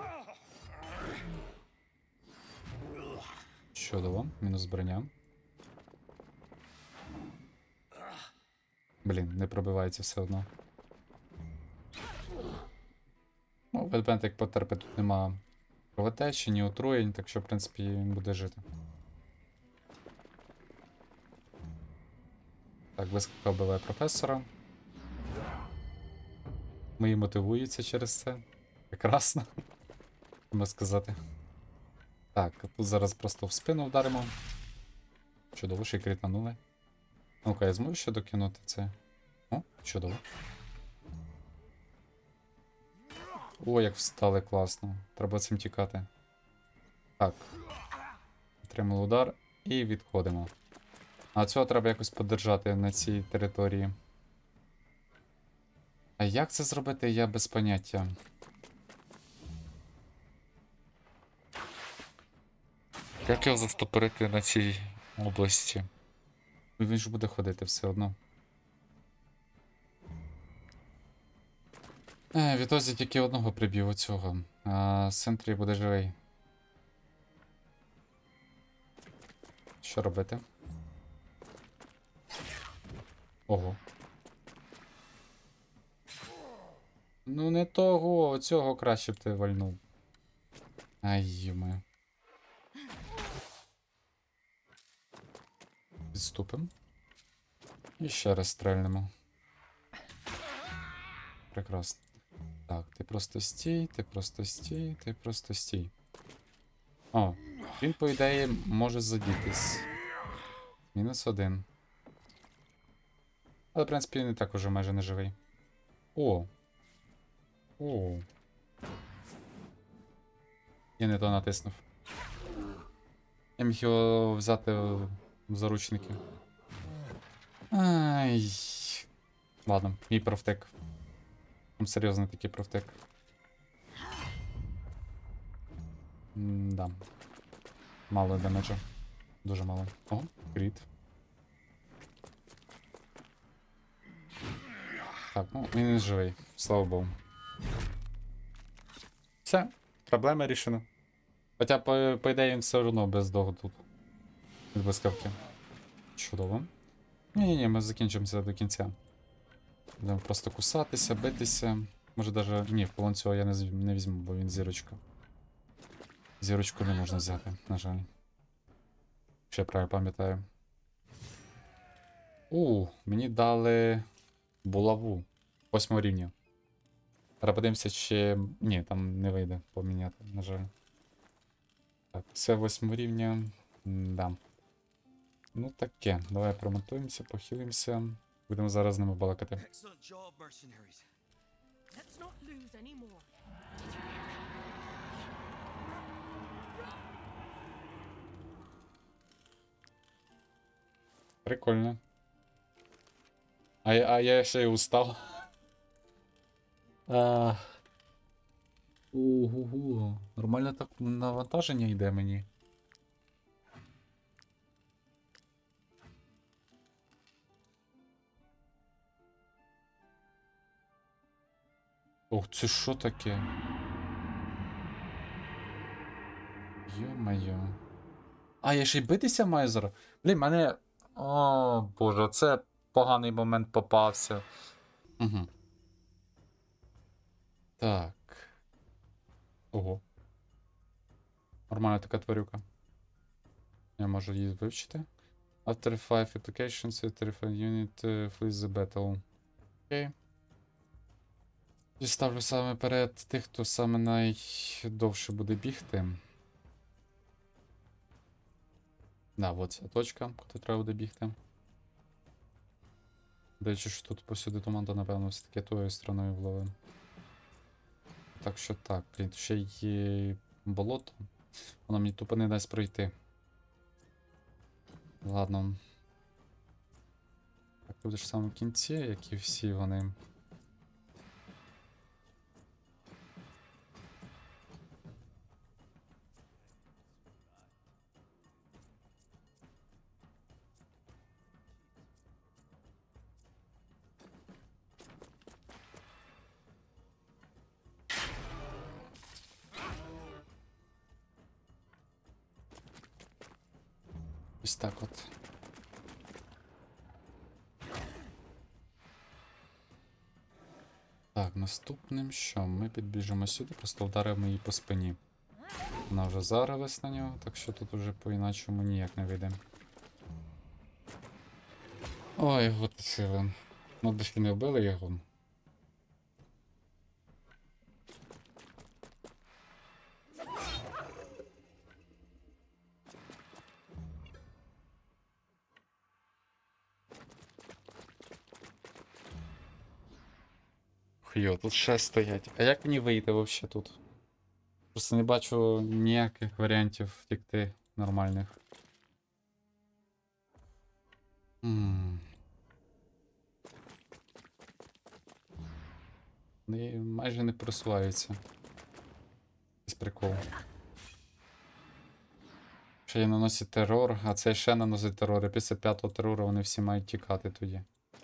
Чудово, мінус броня. Блін, не пробивається все одно. Ну, ведмедик потерпить, тут нема кровотечі, ні отруєнь, так що, в принципі, він буде жити. Так, блискавка вбиває професора. Мої мотивуються через це. Прекрасно. Можна сказати. Так, тут зараз просто в спину вдаримо. Чудово, ще й кританули. Ну-ка, я зможу ще докинути це? О, чудово. О, як встали класно. Треба цим тікати. Так. Отримали удар і відходимо. А цього треба якось подержати на цій території. А як це зробити, я без поняття. Як його застопорити на цій області? Він ж буде ходити все одно. Відтоді тільки одного приб'ю оцього. А Сентрі буде живий. Що робити? Ого. Ну не того, цього краще б ти вальнув. Ай, йоми. Відступим. І ще раз стрельнемо. Прекрасно. Так, ти просто стій, ти просто стій, ти просто стій. О, він, по ідеї, може задітись. -1. Але, в принципі, він і так уже майже не живий. О! О! Я не то натиснув. Я міг його взяти в заручники. Ай. Ладно, мій профтек. Там серйозний такий профтек. Да. Мало демеджа. Дуже мало. О, кріт. Так, ну він не живий. Слава Богу. Все, проблема рішена. Хоча, по ідеї, він все одно без дого тут. Від блискавки. Чудово. Ні-ні-ні, ми закінчимо це до кінця. Будемо просто кусатися, битися. Може даже... Ні, полон цього я не візьму, бо він зірочка. Зірочку не можна взяти, на жаль. Ще правильно пам'ятаю. Мені дали булаву 8 рівня. Зараз подивимося, чи... Ні, там не вийде поміняти, на жаль. Так, це 8 рівня. Да. Ну таке, давай промотуємося, похилимося. Будемо зараз з ними балакати. Excellent job, mercenaries. Let's not lose any more. Прикольно. А я ще й устав. Ого, нормально так навантаження йде мені. Ох, це що таке? Йо-моє. А, я ще й битися маю зараз? Блін, мене... О, боже, це поганий момент попався. Угу. Так. Ого. Нормальна така тварюка. Я можу її вивчити. After 5 applications, you terrify unit flees the battle. Окей. І ставлю саме перед тих, хто саме найдовше буде бігти. Да, от ця точка, куди треба буде бігти. До речі, що тут посюди туман, напевно, все-таки тою стороною вловив. Так що так, блін, ще є болото. Воно мені тупо не дасть пройти. Ладно. Так, тут ж саме в кінці, як і всі вони. Ось так от. Так, наступним що? Ми підбіжимо сюди, просто вдаримо її по спині. Вона вже зарилась на нього, так що тут уже по-іначому ніяк не вийде. Ой, от сили. Ну, десь не вбили його. Йо, тут ще стоять. А як мені вийти взагалі тут? Просто не бачу ніяких варіантів втекти нормальних. Вони майже не просуваються. Якийсь прикол. Ще й наносить терор, а цей ще наносить терор. І після 5-го терору вони всі мають тікати тоді.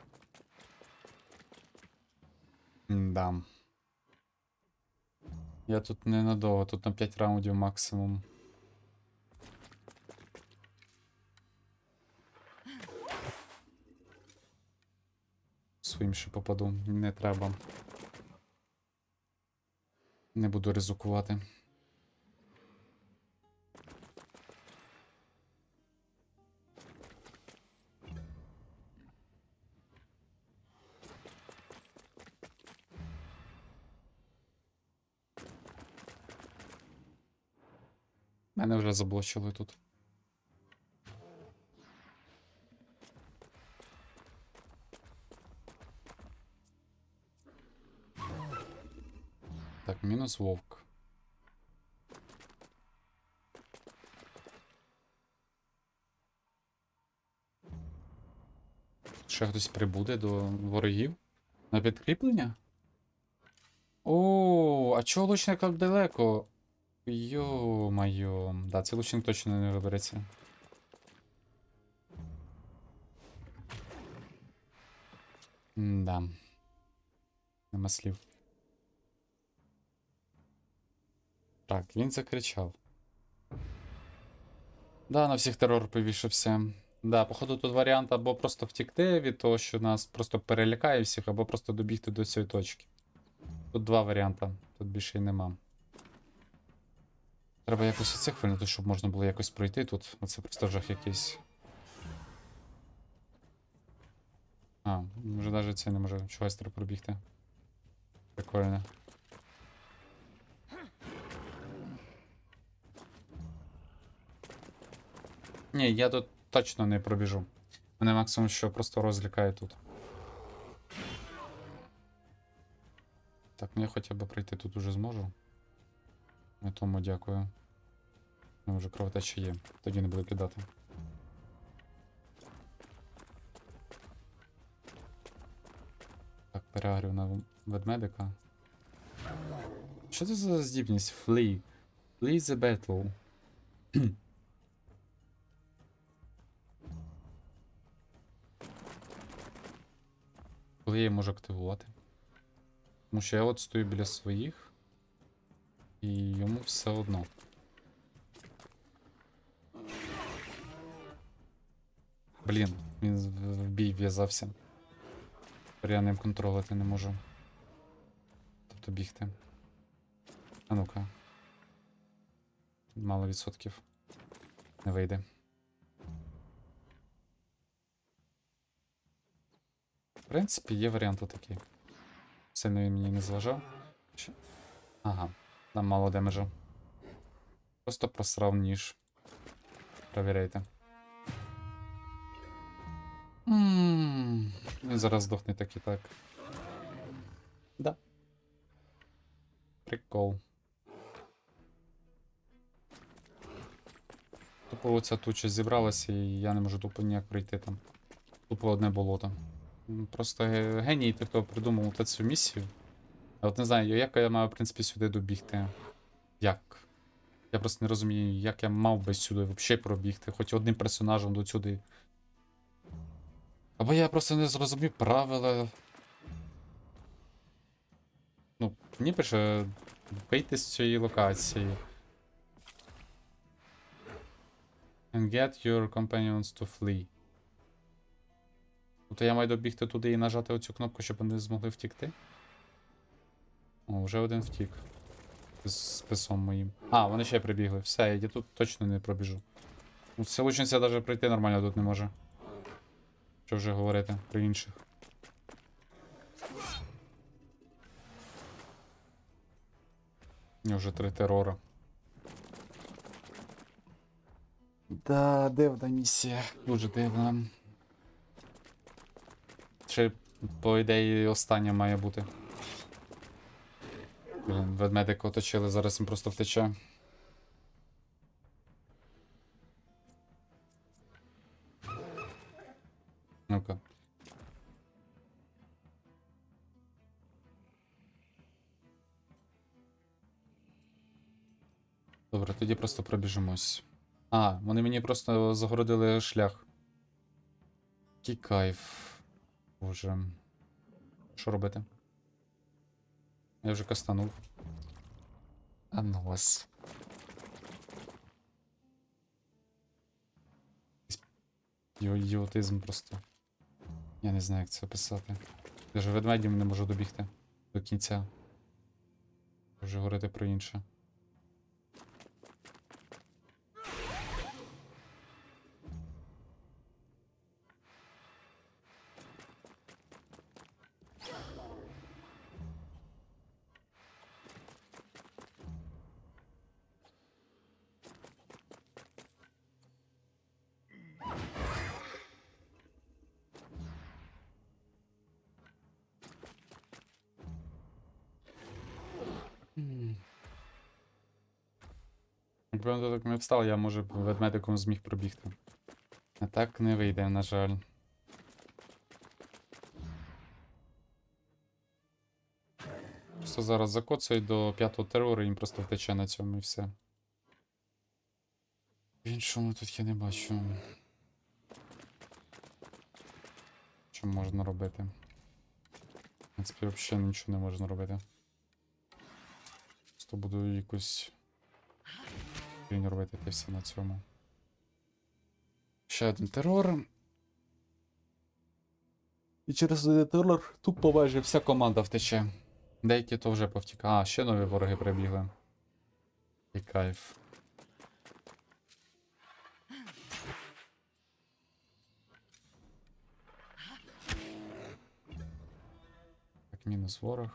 Да. Я тут ненадовго, тут на 5 раундів максимум. Своїм ще попаду, не треба. Не буду ризикувати. Мене вже заблочили тут. Так, мінус вовк. Ще хтось прибуде до ворогів? На підкріплення? О, а чого лучник так далеко? Йо-майо. Да, цей лучник точно не вибереться. Да. Нема слів. Так, він закричав. Да, на всіх терор повішався. Да, походу тут варіант або просто втікти від того, що нас просто перелякає всіх, або просто добігти до цієї точки. Тут два варіанти, тут більше й нема. Треба якось оцих вильнути, щоб можна було якось пройти тут. Оце просто жах якийсь. А, вже навіть це не може чогось треба пробігти. Прикольно. Ні, я тут точно не пробіжу. Мене максимум що просто розлякає тут. Так, ну я хоча б пройти тут уже зможу. На тому дякую. Ну, вже кровотеча є. Тоді не буду кидати. Так, переагрів на ведмедика. Що це за здібність? Flee. Flee the battle. Коли я її можу активувати? Тому що я от стою біля своїх. І йому все одно. Блін, він в бій в'язався. Тепер я ним контролити не можу. Тобто бігти. А ну-ка. Мало відсотків. Не вийде. В принципі, є варіанти такі. Сильно він мені не зважав. Ага, там мало демеджа. Просто просрав ніж. Провіряйте. Він зараз здохне так і так. Да. Прикол. Тупо оця туча зібралася і я не можу тупо ніяк пройти там. Тупо одне болото. Просто геній той, хто придумав цю місію. А от не знаю, як я маю, в принципі, сюди добігти. Як? Я просто не розумію, як я мав би сюди взагалі пробігти, хоч одним персонажем до сюди. Або я просто не зрозумів правила. Ну, мені пише вийти з цієї локації. And get your companions to flee. Тобто я маю добігти туди і нажати оцю кнопку, щоб вони змогли втікти. О, вже один втік. З списом моїм. А, вони ще прибігли. Все, я тут точно не пробіжу. Ну, ця лучниця навіть пройти нормально тут не може. Що вже говорити про інших. Вже 3 терора. Да, дивна місія. Дуже дивна. Ще, по ідеї, остання має бути. Блін, ведмедик оточили, зараз він просто втече. Ну-ка. Добре, тоді просто пробіжимось. А, вони мені просто загородили шлях. Який кайф. Боже. Що робити? Я вже кастанув. А ну вас. Ідіотизм просто. Я не знаю, як це описати. Даже ведмедів не можу добігти до кінця. Вже говорити про інше. Якби воно так не встало, я, може, б ведмедиком зміг пробігти. А так не вийде, на жаль. Просто зараз закоцають до 5-го терору, їм просто втече на цьому і все. В іншому тут я не бачу. Що можна робити? В принципі, взагалі нічого не можна робити. Просто буду якусь хрінь робити, та й все на цьому. Ще один терор. І через один терор тупо майже вся команда втече. Деякі то вже повтікали. А, ще нові вороги прибігли. І кайф. Так, мінус ворог.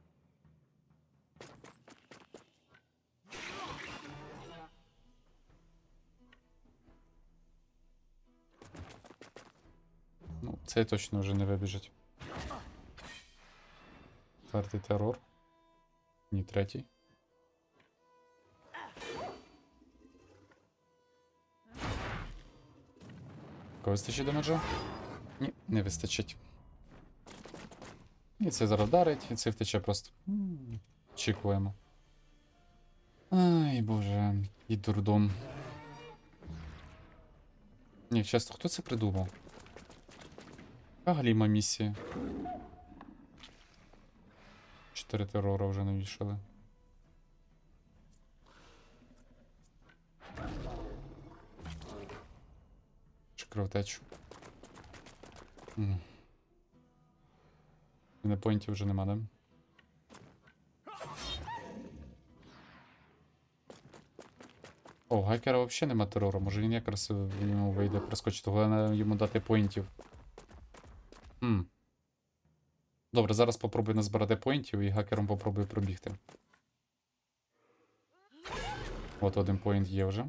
Ну, цей точно вже не вибіжить. Четвертий терор. Ні, третій. Вистачить демеджа? Ні, не вистачить. І це зараз дарить, і це втече просто. Очікуємо. Ай, боже, і дурдом. Ні, чесно, хто це придумав? Яка галіма місія? 4 терора вже навішали. Чи кровотечу? На поінтів вже нема, да? О, гакера взагалі нема терору, може він якраз в ньому вийде проскочити, головне йому дати поінтів. Добре, зараз попробую назбирати поінтів і гакером попробую пробігти. От один поінт є вже.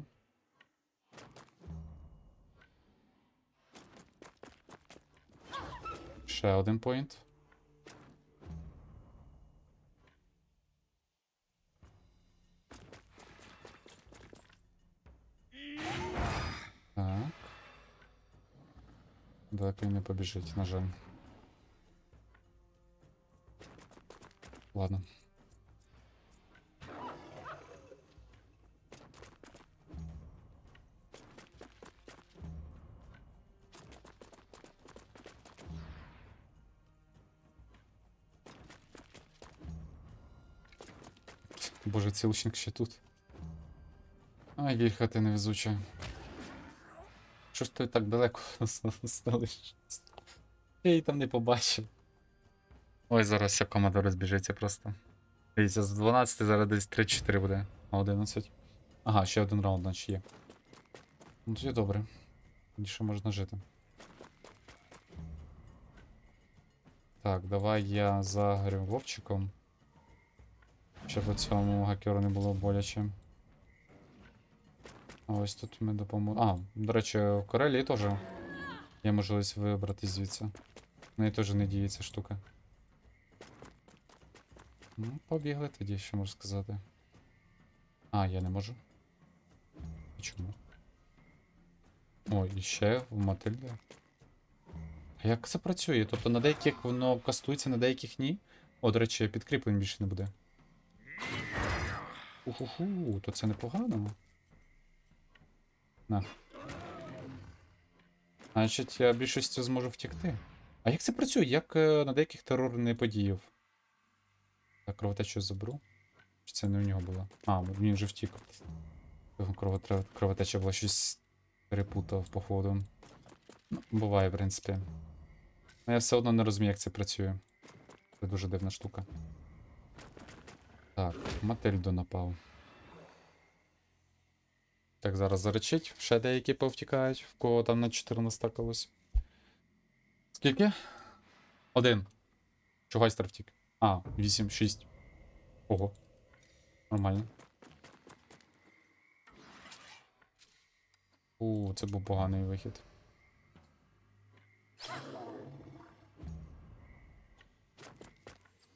Ще один поінт. Так. Далеко й не побіжить, на жаль. Ладно. Боже, цей лучник ще тут. Ай, вільха, ти невезуча. Що ж ти так далеко ставиш? Я її там не побачив. Ой, зараз вся команда розбіжиться просто. Дивіться, з 12 зараз десь 3-4 буде. А 11. Ага, ще один раунд, наче є. Ну тоді добре. Тоді ще можна жити. Так, давай я загорю вовчиком. Щоб цьому гакеру не було боляче. А ось тут ми допоможемо. А, до речі, у Корелії теж є можливість вибрати звідси. В неї теж не діється штука. Ну, побігли тоді, що можу сказати. А, я не можу. Чому? О, і ще в Матильди. А як це працює? Тобто на деяких воно кастується, на деяких ні? О, до речі, підкріплень більше не буде. Уху, то це непогано. На. Значить, я більшістю зможу втекти. А як це працює? Як на деяких терор не подіяв? Так, кровотечу заберу. Чи це не у нього було? А, він вже втік. Кровотеча була, щось перепутав, походу. Ну, буває, в принципі. Але я все одно не розумію, як це працює. Це дуже дивна штука. Так, Матильду напав. Так, зараз заречить. Ще деякі повтікають, в кого там на 14 стакалось. Скільки? 1. Чугайстер втік. А, 8, 6. Ого. Нормально. Це був поганий вихід.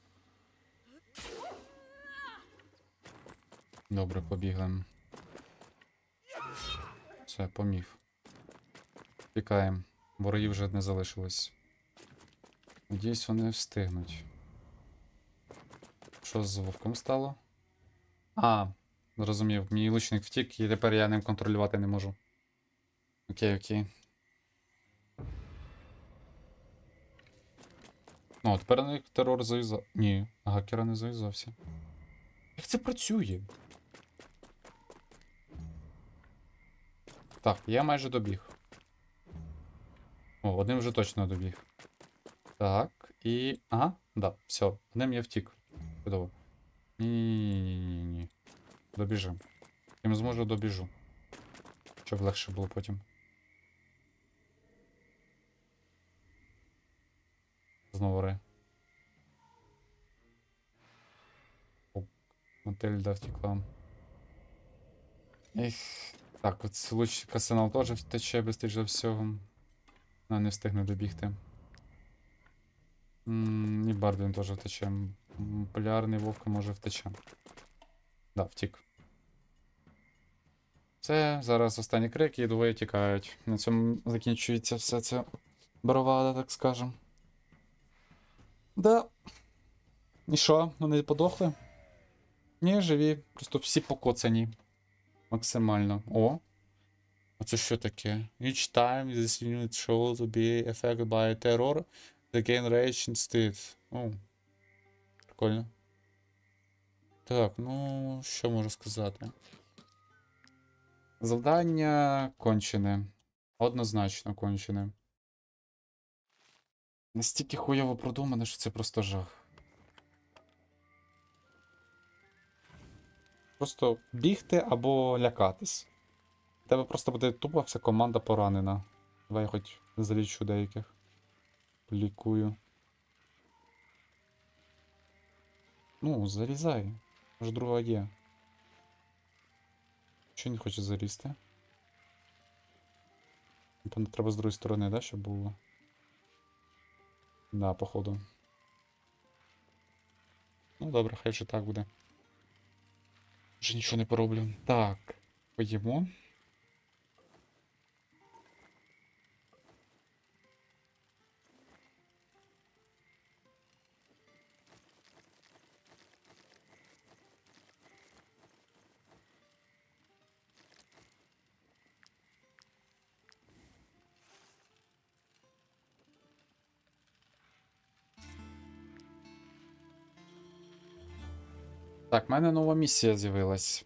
Добре, побігли. Все, поміг. Тікаємо. Ворогів вже не залишилось. Надіюсь, вони встигнуть. Що з вовком стало? А, зрозумів. Мій лучник втік, і тепер я ним контролювати не можу. Окей, окей. О, тепер на них терор зав'язав. Ні, гакера не зав'язався. Як це працює? Так, я майже добіг. О, одним вже точно добіг. Так, і. Ага, да, все. Одним я втік. Чудово. Ні-ні-ні-ні-ні. Добіжим. Чим зможу, добіжу. Щоб легше було потім. Знову ре. О, Матильда втекла. Ех. Так, от лучника сигнал теж втече швидше за всього. Не встигне добігти. І Бардвін теж втече. Полярний вовка може втече. Да, втік. Це зараз останні крики і двоє тікають. На цьому закінчується все це бравада, так скажем. Да. І що, вони подохли? Ні, живі. Просто всі покоцані. Максимально. О. А це що таке? Each time this unit shows to be affected by terror, the gain rage instead. О. Прикольно. Так, ну, що можу сказати? Завдання кончене. Однозначно кончене. Настільки хуйово продумане, що це просто жах. Просто бігти або лякатись. У тебе просто буде тупо вся команда поранена. Давай я хоч залічу деяких. Лікую. Ну, зарізай. Може друга є. Чого не хоче залізти? Напевно, треба з другої сторони, да, щоб було? Да, походу. Ну добре, хай вже так буде. Вже нічого не пороблю. Так, поїмо. Так, в мене нова місія з'явилась.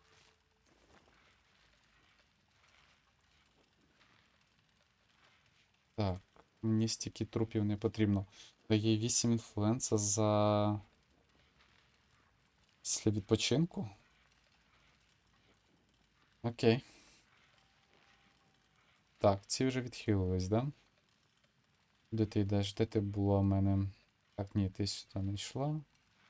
Так, мені стільки трупів не потрібно. Дає 8 інфлюенса за. Після відпочинку. Окей. Так, ці вже відхилились, да? Де ти йдеш? Де ти була в мене? Так, ні, ти сюди не йшла.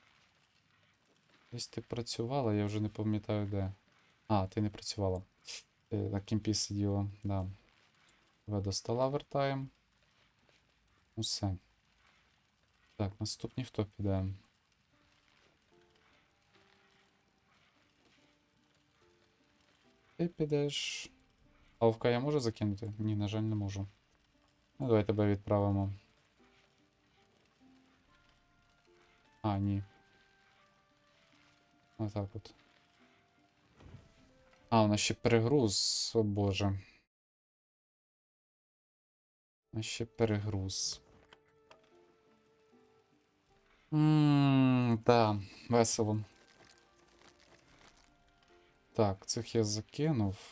Десь ти працювала, я вже не пам'ятаю де. А, ти не працювала. Ти на кімпі сиділа, да. Тебе до стола вертаємо. Усе. Так, наступний хто піде? Ти підеш. А вовка я можу закинути? Ні, на жаль, не можу. Ну, давай тебе відправимо. А, ні. Отак от. А, у нас ще перегруз, о боже. У нас ще перегруз. Да, весело. Так, цих я закинув.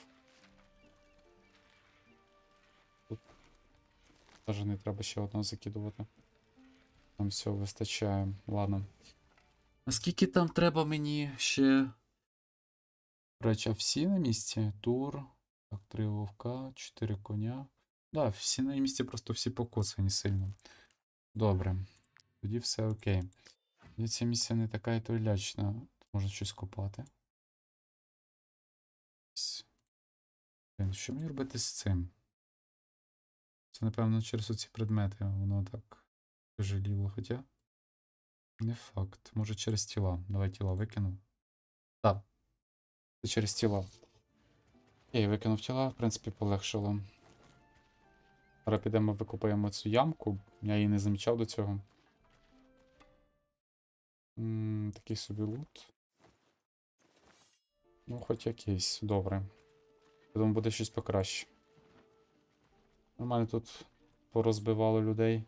Тут навіть не треба ще одного закидувати. Там все вистачає. Ладно. Наскільки там треба мені ще. Речі, а всі на місці? Тур. Так, 3 вовка, 4 коня. Да, всі на місці, просто всі покоцані сильно. Добре. Тоді все окей. Тоді ця місія не така і то лячна. Тут можна щось копати. Блін, що мені робити з цим? Це, напевно, через оці предмети воно так жаліло, хоча. Не факт. Може через тіла. Давай тіла викину. Так. Це через тіла. Окей, викинув тіла, в принципі, полегшило. Зараз підемо викопаємо цю ямку. Я її не замічав до цього. Такий собі лут. Ну, хоч якийсь, добре. Я думаю, буде щось покраще. Нормально тут порозбивало людей.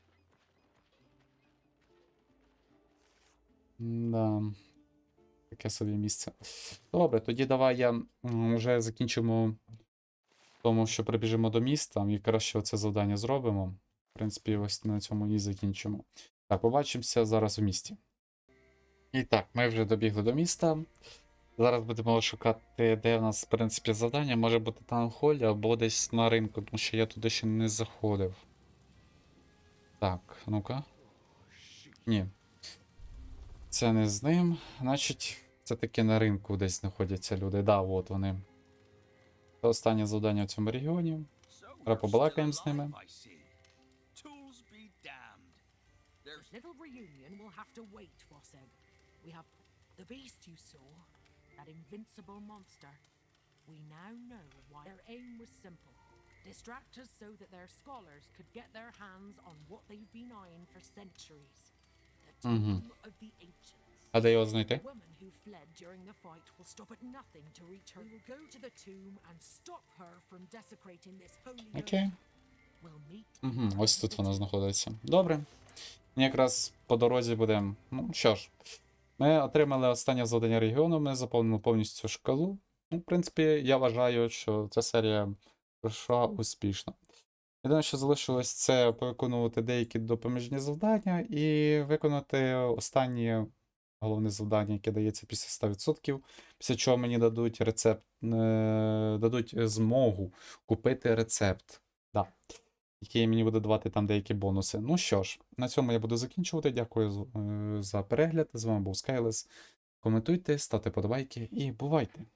Да. Таке собі місце. Добре, тоді давай я вже закінчимо в тому, що прибіжимо до міста і краще оце завдання зробимо. В принципі, ось на цьому і закінчимо. Так, побачимося зараз у місті. І так, ми вже добігли до міста. Зараз будемо шукати, де в нас, в принципі, завдання. Може бути таунхолі або десь на ринку, тому що я туди ще не заходив. Так, ну-ка. Ні. Це не з ним. Значить, це таки на ринку десь знаходяться люди. Да, от вони. Це останнє завдання в цьому регіоні. Зараз побалакаємо з ними. This little reunion will have to wait, Fosseg. We have the beast you saw, that invincible monster. We now know why their aim was simple. Distract us so that their scholars could get their hands on what they've been eyeing for centuries. The tomb of the ancients. А де його знайти? The woman who fled during the fight will stop at nothing to reach her. We will go to the tomb and stop her from desecrating this holy Окей. earth. We'll meet Ось тут вона знаходиться. Добре. Якраз по дорозі будемо. Ну що ж, ми отримали останнє завдання регіону, ми заповнили повністю цю шкалу. Ну, в принципі, я вважаю, що ця серія пройшла успішно. Єдине, що залишилось, це виконувати деякі допоміжні завдання і виконати останнє головне завдання, яке дається після 100%, після чого мені дадуть рецепт, дадуть змогу купити рецепт. Да. Який мені буде давати там деякі бонуси. Ну що ж, на цьому я буду закінчувати. Дякую за перегляд. З вами був Скайлес. Коментуйте, ставте подобайки і бувайте!